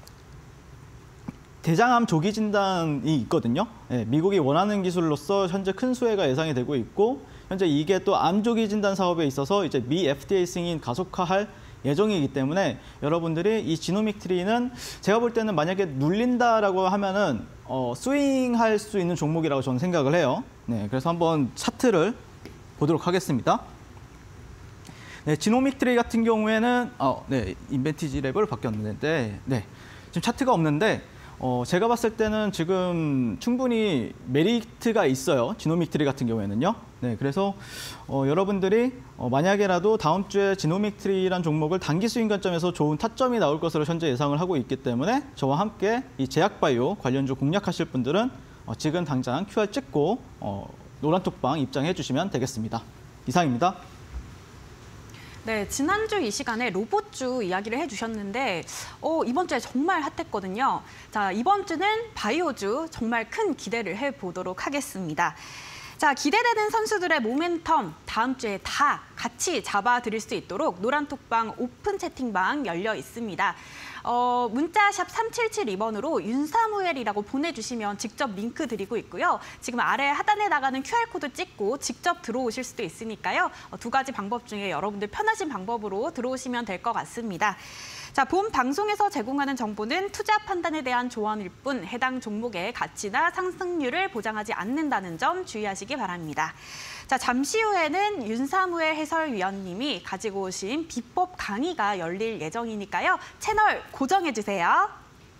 대장암 조기 진단이 있거든요. 네, 미국이 원하는 기술로서 현재 큰 수혜가 예상이 되고 있고, 현재 이게 또 암 조기 진단 사업에 있어서 이제 미 FDA 승인 가속화할 예정이기 때문에 여러분들이 이 지노믹 트리는 제가 볼 때는 만약에 눌린다라고 하면은 스윙할 수 있는 종목이라고 저는 생각을 해요. 네, 그래서 한번 차트를 보도록 하겠습니다. 네, 지노믹 트리 같은 경우에는 네, 인벤티지 랩을 바뀌었는데, 네, 지금 차트가 없는데 제가 봤을 때는 지금 충분히 메리트가 있어요. 지노믹 트리 같은 경우에는요. 네, 그래서 여러분들이 만약에라도 다음 주에 지노믹 트리란 종목을 단기 수익 관점에서 좋은 타점이 나올 것으로 현재 예상을 하고 있기 때문에 저와 함께 이 제약바이오 관련주 공략하실 분들은 지금 당장 QR 찍고 노란톡방 입장해 주시면 되겠습니다. 이상입니다. 네, 지난주 이 시간에 로봇주 이야기를 해주셨는데 이번 주에 정말 핫했거든요. 자, 이번 주는 바이오주 정말 큰 기대를 해보도록 하겠습니다. 자, 기대되는 선수들의 모멘텀 다음 주에 다 같이 잡아드릴 수 있도록 노란톡방 오픈 채팅방 열려 있습니다. 문자 샵 3772번으로 윤사무엘이라고 보내주시면 직접 링크 드리고 있고요. 지금 아래 하단에 나가는 QR코드 찍고 직접 들어오실 수도 있으니까요. 두 가지 방법 중에 여러분들 편하신 방법으로 들어오시면 될 것 같습니다. 자, 본 방송에서 제공하는 정보는 투자 판단에 대한 조언일 뿐 해당 종목의 가치나 상승률을 보장하지 않는다는 점 주의하시기 바랍니다. 자, 잠시 후에는 윤사무엘 해설위원님이 가지고 오신 비법 강의가 열릴 예정이니까요. 채널 고정해주세요.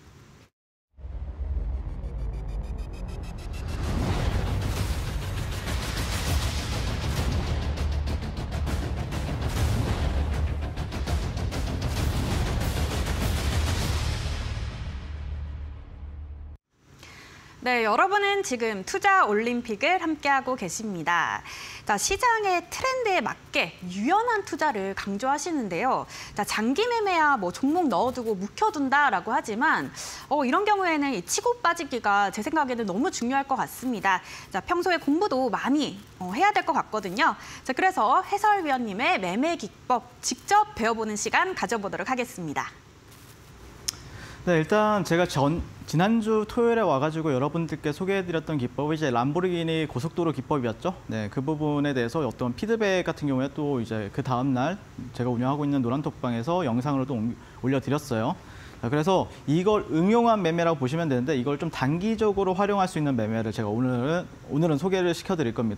네, 여러분은 지금 투자 올림픽을 함께하고 계십니다. 자, 시장의 트렌드에 맞게 유연한 투자를 강조하시는데요. 자, 장기 매매야 뭐 종목 넣어두고 묵혀둔다라고 하지만 이런 경우에는 이 치고 빠지기가 제 생각에는 너무 중요할 것 같습니다. 자, 평소에 공부도 많이 해야 될 것 같거든요. 자, 그래서 해설위원님의 매매 기법 직접 배워보는 시간 가져보도록 하겠습니다. 네, 일단 제가 지난주 토요일에 와가지고 여러분들께 소개해드렸던 기법이 이제 람보르기니 고속도로 기법이었죠. 네, 그 부분에 대해서 어떤 피드백 같은 경우에 또 이제 그 다음 날 제가 운영하고 있는 노란톡방에서 영상으로도 올려드렸어요. 자, 그래서 이걸 응용한 매매라고 보시면 되는데 이걸 좀 단기적으로 활용할 수 있는 매매를 제가 오늘은 소개를 시켜드릴 겁니다.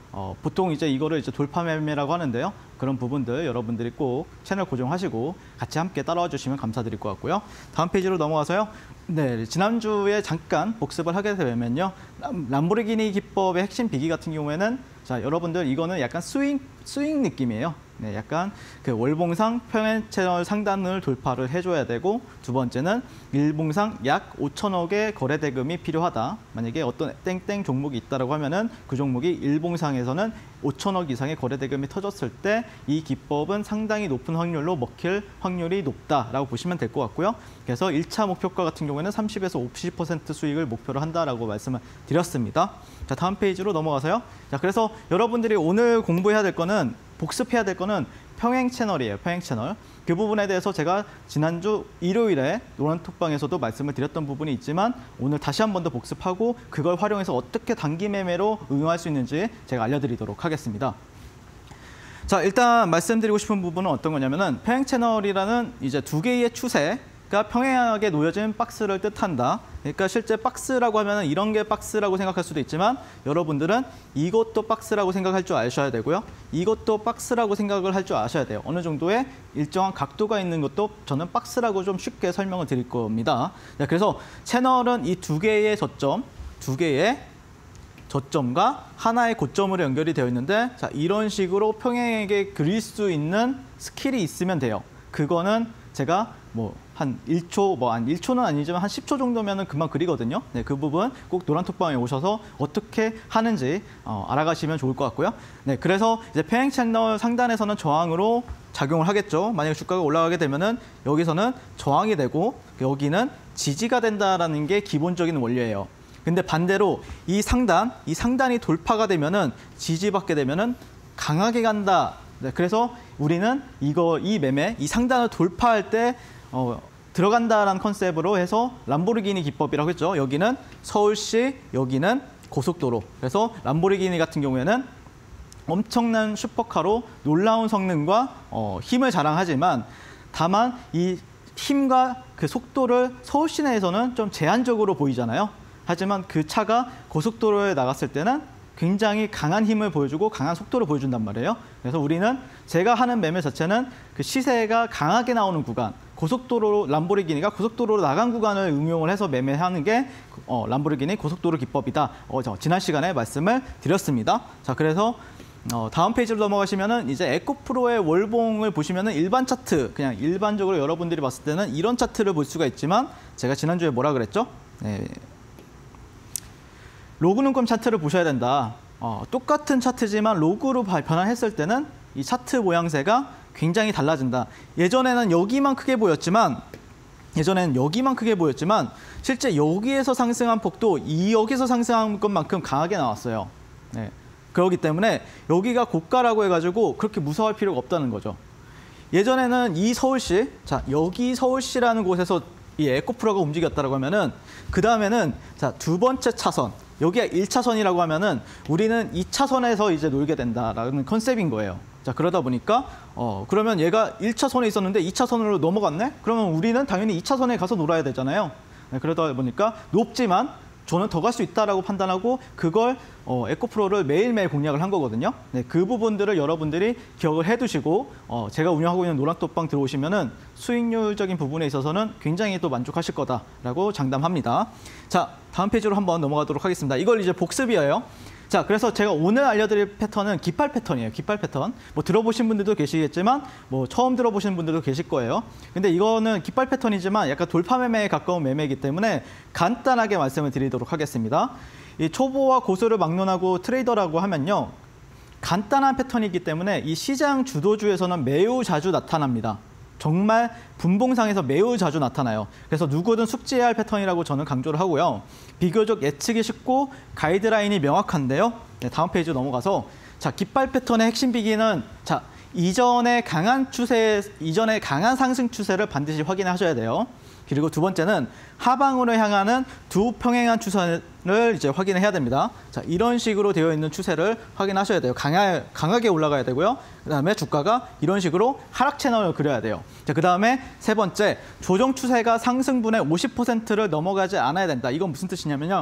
보통 이제 이거를 이제 돌파 매매라고 하는데요. 그런 부분들 여러분들이 꼭 채널 고정하시고 같이 함께 따라와 주시면 감사드릴 것 같고요. 다음 페이지로 넘어가서요. 네, 지난주에 잠깐 복습을 하게 되면요. 람보르기니 기법의 핵심 비기 같은 경우에는 자, 여러분들 이거는 약간 스윙 느낌이에요. 네, 약간 그 월봉상 평행 채널 상단을 돌파를 해줘야 되고 두 번째는 일봉상 약 5천억의 거래 대금이 필요하다. 만약에 어떤 땡땡 종목이 있다라고 하면은 그 종목이 일봉상에서는 5천억 이상의 거래 대금이 터졌을 때 이 기법은 상당히 높은 확률로 먹힐 확률이 높다라고 보시면 될 것 같고요. 그래서 1차 목표가 같은 경우에는 30에서 50% 수익을 목표로 한다라고 말씀을 드렸습니다. 자, 다음 페이지로 넘어가서요. 자, 그래서 여러분들이 오늘 공부해야 될 거는 복습해야 될 거는 평행 채널이에요. 평행 채널. 그 부분에 대해서 제가 지난주 일요일에 노란톡방에서도 말씀을 드렸던 부분이 있지만 오늘 다시 한 번 더 복습하고 그걸 활용해서 어떻게 단기 매매로 응용할 수 있는지 제가 알려드리도록 하겠습니다. 자, 일단 말씀드리고 싶은 부분은 어떤 거냐면은 평행 채널이라는 이제 두 개의 추세가 평행하게 놓여진 박스를 뜻한다. 그러니까 실제 박스라고 하면은 이런 게 박스라고 생각할 수도 있지만 여러분들은 이것도 박스라고 생각할 줄 아셔야 되고요. 이것도 박스라고 생각을 할 줄 아셔야 돼요. 어느 정도의 일정한 각도가 있는 것도 저는 박스라고 좀 쉽게 설명을 드릴 겁니다. 자, 그래서 채널은 이 두 개의 저점과 하나의 고점으로 연결이 되어 있는데 자, 이런 식으로 평행하게 그릴 수 있는 스킬이 있으면 돼요. 그거는 제가 한 1초는 아니지만 한 10초 정도면은 금방 그리거든요. 네, 그 부분 꼭 노란톡방에 오셔서 어떻게 하는지 알아가시면 좋을 것 같고요. 네, 그래서 이제 평행 채널 상단에서는 저항으로 작용을 하겠죠. 만약에 주가가 올라가게 되면은 여기서는 저항이 되고 여기는 지지가 된다라는 게 기본적인 원리예요. 근데 반대로 이 상단이 돌파가 되면은 지지받게 되면은 강하게 간다. 네, 그래서 우리는 이 매매, 이 상단을 돌파할 때 들어간다라는 컨셉으로 해서 람보르기니 기법이라고 했죠. 여기는 서울시, 여기는 고속도로. 그래서 람보르기니 같은 경우에는 엄청난 슈퍼카로 놀라운 성능과 힘을 자랑하지만 다만 이 힘과 그 속도를 서울 시내에서는 좀 제한적으로 보이잖아요. 하지만 그 차가 고속도로에 나갔을 때는 굉장히 강한 힘을 보여주고 강한 속도를 보여준단 말이에요. 그래서 우리는 제가 하는 매매 자체는 그 시세가 강하게 나오는 구간, 람보르기니가 고속도로로 나간 구간을 응용을 해서 매매하는 게 람보르기니 고속도로 기법이다. 지난 시간에 말씀을 드렸습니다. 자, 그래서 다음 페이지로 넘어가시면은 이제 에코프로의 월봉을 보시면은 일반 차트, 그냥 일반적으로 여러분들이 봤을 때는 이런 차트를 볼 수가 있지만 제가 지난주에 뭐라 그랬죠? 네. 로그 눈금 차트를 보셔야 된다. 똑같은 차트지만 로그로 변환했을 때는 이 차트 모양새가 굉장히 달라진다. 예전에는 여기만 크게 보였지만 실제 여기에서 상승한 폭도 여기서 상승한 것만큼 강하게 나왔어요. 네. 그렇기 때문에 여기가 고가라고 해가지고 그렇게 무서워할 필요가 없다는 거죠. 예전에는 이 서울시, 자, 여기 서울시라는 곳에서 이 에코프로가 움직였다라고 하면은 그 다음에는 자, 두 번째 차선, 여기가 1차선이라고 하면은 우리는 2차선에서 이제 놀게 된다라는 컨셉인 거예요. 자, 그러다 보니까 그러면 얘가 1차선에 있었는데 2차선으로 넘어갔네? 그러면 우리는 당연히 2차선에 가서 놀아야 되잖아요. 네, 그러다 보니까 높지만 저는 더 갈 수 있다라고 판단하고 그걸 에코프로를 매일매일 공략을 한 거거든요. 네, 그 부분들을 여러분들이 기억을 해두시고 제가 운영하고 있는 노란톡방 들어오시면은 수익률적인 부분에 있어서는 굉장히 또 만족하실 거다라고 장담합니다. 자, 다음 페이지로 한번 넘어가도록 하겠습니다. 이걸 이제 복습이에요. 자, 그래서 제가 오늘 알려드릴 패턴은 깃발 패턴이에요. 깃발 패턴. 들어보신 분들도 계시겠지만 처음 들어보시는 분들도 계실 거예요. 근데 이거는 깃발 패턴이지만 약간 돌파 매매에 가까운 매매이기 때문에 간단하게 말씀을 드리도록 하겠습니다. 이 초보와 고수를 막론하고 트레이더라고 하면요. 간단한 패턴이기 때문에 이 시장 주도주에서는 매우 자주 나타납니다. 정말 분봉상에서 매우 자주 나타나요. 그래서 누구든 숙지해야 할 패턴이라고 저는 강조를 하고요. 비교적 예측이 쉽고 가이드라인이 명확한데요. 네, 다음 페이지 넘어가서 자, 깃발 패턴의 핵심 비기는 자, 이전의 강한 상승 추세를 반드시 확인하셔야 돼요. 그리고 두 번째는 하방으로 향하는 두 평행한 추세를 이제 확인해야 됩니다. 자, 이런 식으로 되어 있는 추세를 확인하셔야 돼요. 강하게 올라가야 되고요. 그다음에 주가가 이런 식으로 하락 채널을 그려야 돼요. 자, 그다음에 세 번째, 조정 추세가 상승분의 50%를 넘어가지 않아야 된다. 이건 무슨 뜻이냐면요.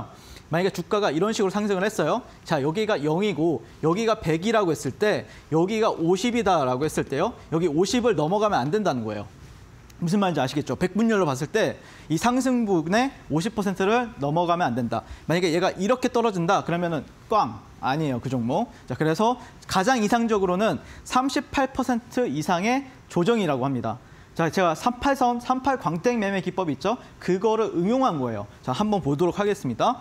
만약에 주가가 이런 식으로 상승을 했어요. 자, 여기가 0이고 여기가 100이라고 했을 때 여기가 50이다라고 했을 때요. 여기 50을 넘어가면 안 된다는 거예요. 무슨 말인지 아시겠죠? 백분율로 봤을 때 이 상승분의 50%를 넘어가면 안 된다. 만약에 얘가 이렇게 떨어진다 그러면은 꽝! 아니에요, 그 종목. 자, 그래서 가장 이상적으로는 38% 이상의 조정이라고 합니다. 자, 제가 38선, 38 광땡 매매 기법 있죠? 그거를 응용한 거예요. 자, 한번 보도록 하겠습니다.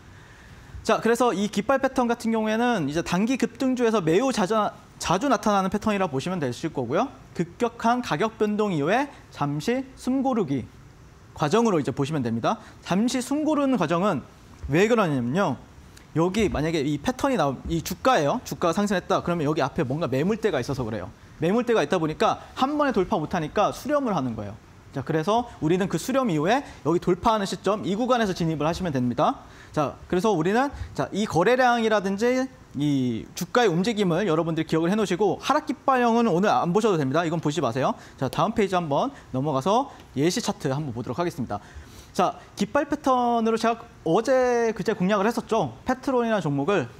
자, 그래서 이 깃발 패턴 같은 경우에는 이제 단기 급등주에서 매우 자주 나타나는 패턴이라 보시면 되실 거고요. 급격한 가격 변동 이후에 잠시 숨 고르기 과정으로 이제 보시면 됩니다. 잠시 숨 고르는 과정은 왜 그러냐면요. 여기 만약에 이 패턴이 이 주가예요. 주가가 상승했다. 그러면 여기 앞에 뭔가 매물대가 있어서 그래요. 매물대가 있다 보니까 한 번에 돌파 못하니까 수렴을 하는 거예요. 자, 그래서 우리는 그 수렴 이후에 여기 돌파하는 시점 이 구간에서 진입을 하시면 됩니다. 자, 그래서 우리는 자, 이 거래량이라든지 이 주가의 움직임을 여러분들이 기억을 해놓으시고 하락 깃발형은 오늘 안 보셔도 됩니다. 이건 보지 마세요. 자, 다음 페이지 한번 넘어가서 예시 차트 한번 보도록 하겠습니다. 자, 깃발 패턴으로 제가 그제 공략을 했었죠. 페트론이라는 종목을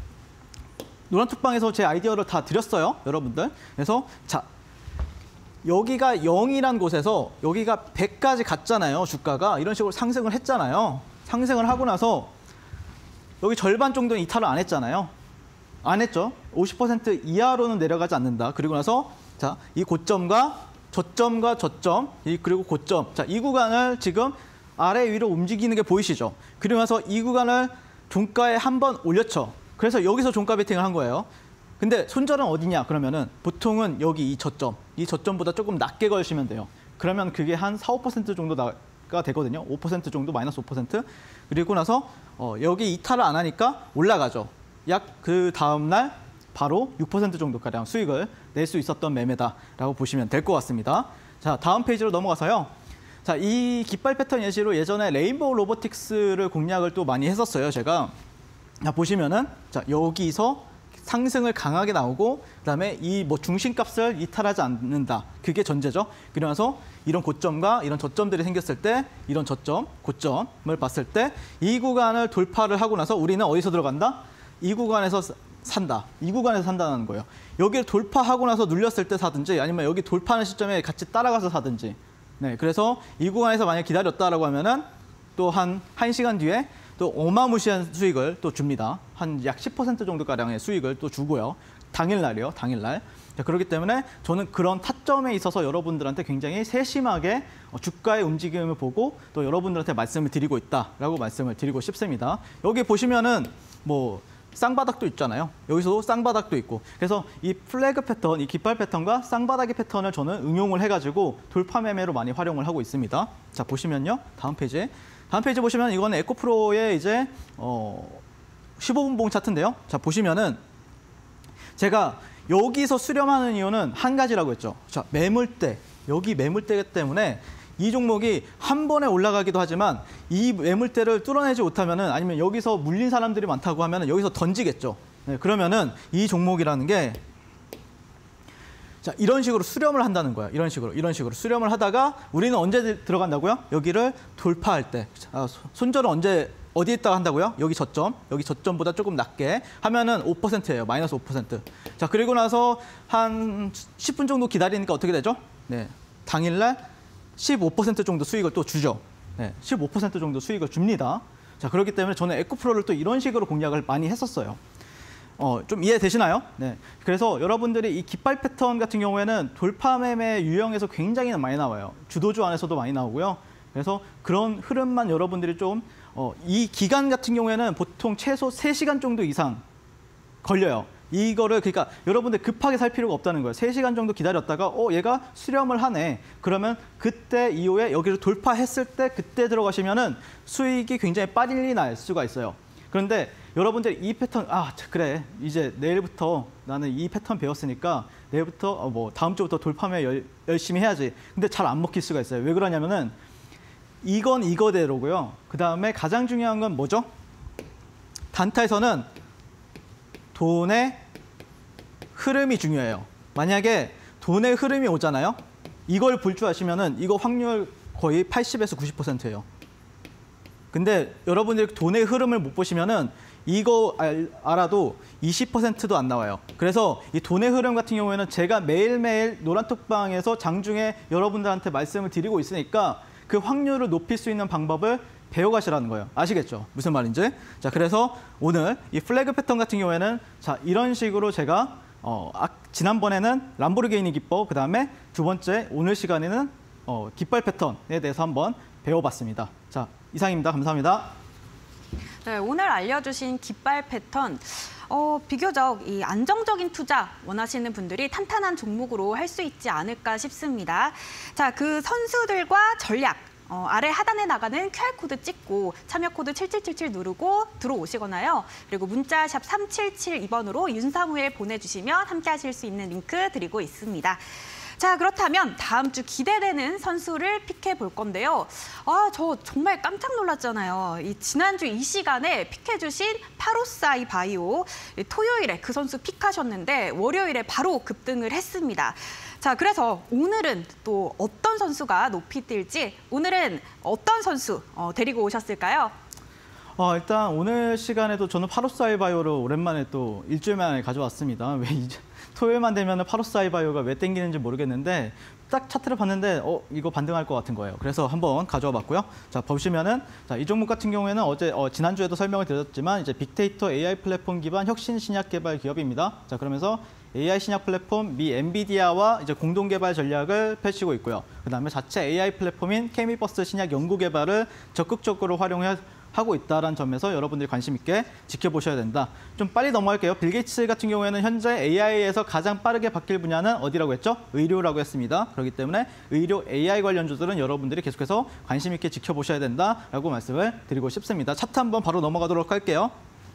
노란톡방에서 제 아이디어를 다 드렸어요, 여러분들. 그래서 자, 여기가 0이란 곳에서 여기가 100까지 갔잖아요, 주가가. 이런 식으로 상승을 했잖아요. 상승을 하고 나서 여기 절반 정도는 이탈을 안 했잖아요. 안 했죠. 50% 이하로는 내려가지 않는다. 그리고 나서 자, 이 고점과 저점과 저점, 그리고 고점. 자, 이 구간을 지금 아래 위로 움직이는 게 보이시죠? 그리고 나서 이 구간을 종가에 한번 올렸죠. 그래서 여기서 종가 베팅을 한 거예요. 근데 손절은 어디냐? 그러면은 보통은 여기 이 저점보다 조금 낮게 걸시면 돼요. 그러면 그게 한 4, 5% 정도가 되거든요. 5% 정도, 마이너스 5%. 그리고 나서 여기 이탈을 안 하니까 올라가죠. 약 그 다음 날 바로 6% 정도가량 수익을 낼 수 있었던 매매다라고 보시면 될 것 같습니다. 자, 다음 페이지로 넘어가서요. 자, 이 깃발 패턴 예시로 예전에 레인보우 로보틱스를 공략을 또 많이 했었어요, 제가. 자, 보시면은 자, 여기서 상승을 강하게 나오고 그다음에 이 뭐 중심값을 이탈하지 않는다. 그게 전제죠. 그러면서 이런 고점과 이런 저점들이 생겼을 때 이런 저점, 고점을 봤을 때 이 구간을 돌파를 하고 나서 우리는 어디서 들어간다? 이 구간에서 산다. 이 구간에서 산다는 거예요. 여기를 돌파하고 나서 눌렸을 때 사든지 아니면 여기 돌파하는 시점에 같이 따라가서 사든지. 네, 그래서 이 구간에서 만약 기다렸다라고 하면은 또 한 1시간 뒤에 또 어마무시한 수익을 또 줍니다. 한 약 10% 정도가량의 수익을 또 주고요. 당일날이요, 당일날. 자, 그렇기 때문에 저는 그런 타점에 있어서 여러분들한테 굉장히 세심하게 주가의 움직임을 보고 또 여러분들한테 말씀을 드리고 있다라고 말씀을 드리고 싶습니다. 여기 보시면은 뭐 쌍바닥도 있잖아요. 여기서도 쌍바닥도 있고. 그래서 이 플래그 패턴, 이 깃발 패턴과 쌍바닥의 패턴을 저는 응용을 해가지고 돌파 매매로 많이 활용을 하고 있습니다. 자, 보시면요. 다음 페이지 보시면 이거는 에코프로의 이제 15분봉 차트인데요. 자, 보시면은 제가 여기서 수렴하는 이유는 한 가지라고 했죠. 자, 매물대. 여기 매물대 때문에 이 종목이 한 번에 올라가기도 하지만 이 매물대를 뚫어내지 못하면은 아니면 여기서 물린 사람들이 많다고 하면은 여기서 던지겠죠. 네, 그러면은 이 종목이라는 게 자, 이런 식으로 수렴을 한다는 거야. 이런 식으로 수렴을 하다가 우리는 언제 들어간다고요? 여기를 돌파할 때. 손절은 어디에 있다가 한다고요? 여기 저점보다 조금 낮게 하면은 5%예요. 마이너스 5%. 자, 그리고 나서 한 10분 정도 기다리니까 어떻게 되죠? 네, 당일날 15% 정도 수익을 또 주죠. 네, 15% 정도 수익을 줍니다. 자, 그렇기 때문에 저는 에코프로를 또 이런 식으로 공략을 많이 했었어요. 좀 이해되시나요? 네. 그래서 여러분들이 이 깃발 패턴 같은 경우에는 돌파 매매 유형에서 굉장히 많이 나와요. 주도주 안에서도 많이 나오고요. 그래서 그런 흐름만 여러분들이 좀 이 기간 같은 경우에는 보통 최소 3시간 정도 이상 걸려요. 이거를 그러니까 여러분들 급하게 살 필요가 없다는 거예요. 3시간 정도 기다렸다가 얘가 수렴을 하네. 그러면 그때 이후에 여기를 돌파했을 때 그때 들어가시면은 수익이 굉장히 빨리 날 수가 있어요. 그런데 여러분들이 이 패턴 그래 이제 내일부터 나는 이 패턴 배웠으니까 내일부터 뭐 다음 주부터 돌파매 열심히 해야지. 근데 잘 안 먹힐 수가 있어요. 왜 그러냐면은 이건 이거대로고요. 그다음에 가장 중요한 건 뭐죠? 단타에서는 돈의 흐름이 중요해요. 만약에 돈의 흐름이 오잖아요. 이걸 볼 줄 아시면은 이거 확률 거의 80에서 90%예요. 근데 여러분들이 돈의 흐름을 못 보시면은 이거 알아도 20%도 안 나와요. 그래서 이 돈의 흐름 같은 경우에는 제가 매일매일 노란톡방에서 장중에 여러분들한테 말씀을 드리고 있으니까 그 확률을 높일 수 있는 방법을 배워가시라는 거예요. 아시겠죠? 무슨 말인지? 자, 그래서 오늘 이 플래그 패턴 같은 경우에는 자, 이런 식으로 제가 지난번에는 람보르기니 기법, 그다음에 두 번째 오늘 시간에는 깃발 패턴에 대해서 한번 배워봤습니다. 자, 이상입니다. 감사합니다. 네, 오늘 알려주신 깃발 패턴, 비교적 이 안정적인 투자 원하시는 분들이 탄탄한 종목으로 할 수 있지 않을까 싶습니다. 자, 그 선수들과 전략, 아래 하단에 나가는 QR코드 찍고 참여 코드 7777 누르고 들어오시거나요. 그리고 문자 샵 3772번으로 윤사무엘 보내주시면 함께 하실 수 있는 링크 드리고 있습니다. 자, 그렇다면 다음 주 기대되는 선수를 픽해 볼 건데요. 저 정말 깜짝 놀랐잖아요. 지난주 이 시간에 픽해 주신 파로스아이 바이오, 토요일에 그 선수 픽하셨는데 월요일에 바로 급등을 했습니다. 자, 그래서 오늘은 또 어떤 선수가 높이 뛸지, 오늘은 어떤 선수 데리고 오셨을까요? 일단 오늘 시간에도 저는 파로스아이 바이오를 오랜만에 또 일주일 만에 가져왔습니다. 왜 이제 토요일만 되면 파로스아이 바이오가 왜 땡기는지 모르겠는데 딱 차트를 봤는데 이거 반등할 것 같은 거예요. 그래서 한번 가져와 봤고요. 자, 보시면은 자, 이 종목 같은 경우에는 지난주에도 설명을 드렸지만 이제 빅데이터 AI 플랫폼 기반 혁신 신약 개발 기업입니다. 자, 그러면서 AI 신약 플랫폼 미 엔비디아와 이제 공동 개발 전략을 펼치고 있고요. 그다음에 자체 AI 플랫폼인 케미버스 신약 연구 개발을 적극적으로 하고 있다는 점에서 여러분들이 관심 있게 지켜보셔야 된다. 좀 빨리 넘어갈게요. 빌 게이츠 같은 경우에는 현재 AI에서 가장 빠르게 바뀔 분야는 어디라고 했죠? 의료라고 했습니다. 그렇기 때문에 의료 AI 관련주들은 여러분들이 계속해서 관심 있게 지켜보셔야 된다라고 말씀을 드리고 싶습니다. 차트 한번 바로 넘어가도록 할게요.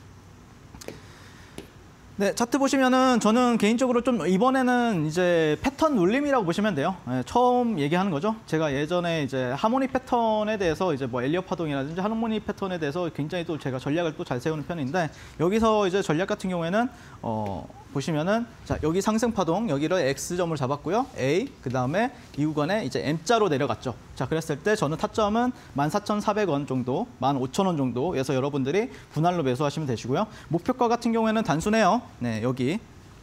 네, 차트 보시면은 저는 개인적으로 좀 이번에는 이제 패턴 눌림이라고 보시면 돼요. 네, 처음 얘기하는 거죠. 제가 예전에 이제 하모니 패턴에 대해서 이제 뭐 엘리엇 파동이라든지 하모니 패턴에 대해서 굉장히 또 제가 전략을 또 잘 세우는 편인데 여기서 이제 전략 같은 경우에는 보시면은 자, 여기 상승 파동 여기를 X점을 잡았고요. A 그다음에 이 구간에 이제 M자로 내려갔죠. 자, 그랬을 때 저는 타점은 14,400원 정도, 15,000원 정도에서 여러분들이 분할로 매수하시면 되시고요. 목표가 같은 경우에는 단순해요. 네, 여기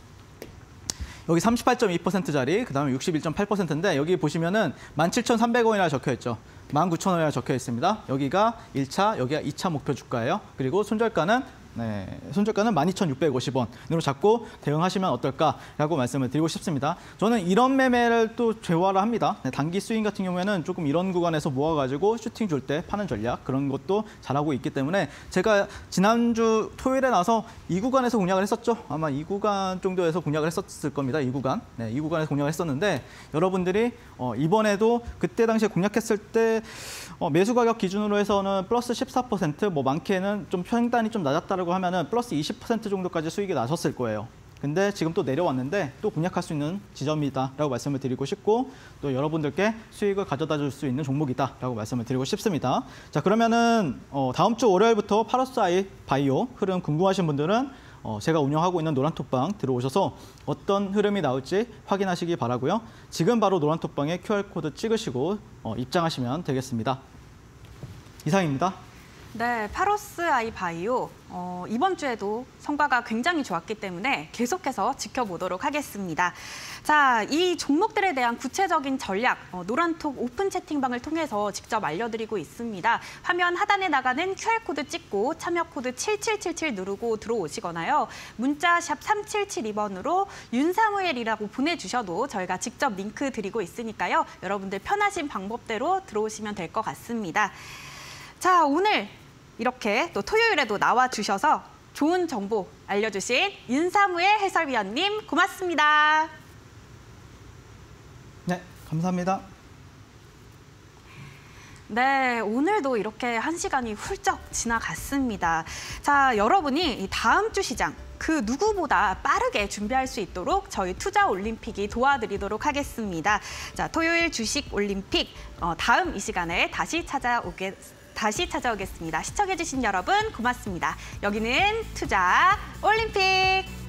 38.2%짜리, 그다음에 61.8%인데 여기 보시면은 17,300원이라 적혀 있죠. 19,000원이라 적혀 있습니다. 여기가 1차, 여기가 2차 목표 주가예요. 그리고 손절가는 12,650원으로 잡고 대응하시면 어떨까라고 말씀을 드리고 싶습니다. 저는 이런 매매를 또 제어를 합니다. 단기 스윙 같은 경우에는 조금 이런 구간에서 모아가지고 슈팅 줄 때 파는 전략 그런 것도 잘하고 있기 때문에 제가 지난주 토요일에 나서 이 구간에서 공략을 했었죠. 아마 이 구간 정도에서 공략을 했었을 겁니다. 이 구간. 네, 이 구간에서 공략을 했었는데 여러분들이 이번에도 그때 당시에 공략했을 때 매수 가격 기준으로 해서는 플러스 14%, 뭐 많게는 좀 평단이 좀 낮았다라고 하면은 플러스 20% 정도까지 수익이 나셨을 거예요. 근데 지금 또 내려왔는데 또 공략할 수 있는 지점이다라고 말씀을 드리고 싶고 또 여러분들께 수익을 가져다 줄 수 있는 종목이다라고 말씀을 드리고 싶습니다. 자, 그러면은 다음 주 월요일부터 파로스아이 바이오 흐름 궁금하신 분들은 제가 운영하고 있는 노란톡방 들어오셔서 어떤 흐름이 나올지 확인하시기 바라고요. 지금 바로 노란톡방에 QR코드 찍으시고 입장하시면 되겠습니다. 이상입니다. 네, 파로스아이 바이오 이번 주에도 성과가 굉장히 좋았기 때문에 계속해서 지켜보도록 하겠습니다. 자, 이 종목들에 대한 구체적인 전략 노란톡 오픈 채팅방을 통해서 직접 알려드리고 있습니다. 화면 하단에 나가는 QR코드 찍고 참여 코드 7777 누르고 들어오시거나요. 문자 샵 3772번으로 윤사무엘이라고 보내주셔도 저희가 직접 링크 드리고 있으니까요. 여러분들 편하신 방법대로 들어오시면 될 것 같습니다. 자, 오늘 이렇게 또 토요일에도 나와주셔서 좋은 정보 알려주신 윤사무엘 해설위원님 고맙습니다. 네, 감사합니다. 네, 오늘도 이렇게 1시간이 훌쩍 지나갔습니다. 자, 여러분이 다음 주 시장 그 누구보다 빠르게 준비할 수 있도록 저희 투자 올림픽이 도와드리도록 하겠습니다. 자, 토요일 주식 올림픽 다음 이 시간에 다시 찾아오겠습니다. 시청해주신 여러분 고맙습니다. 여기는 투자 올림픽.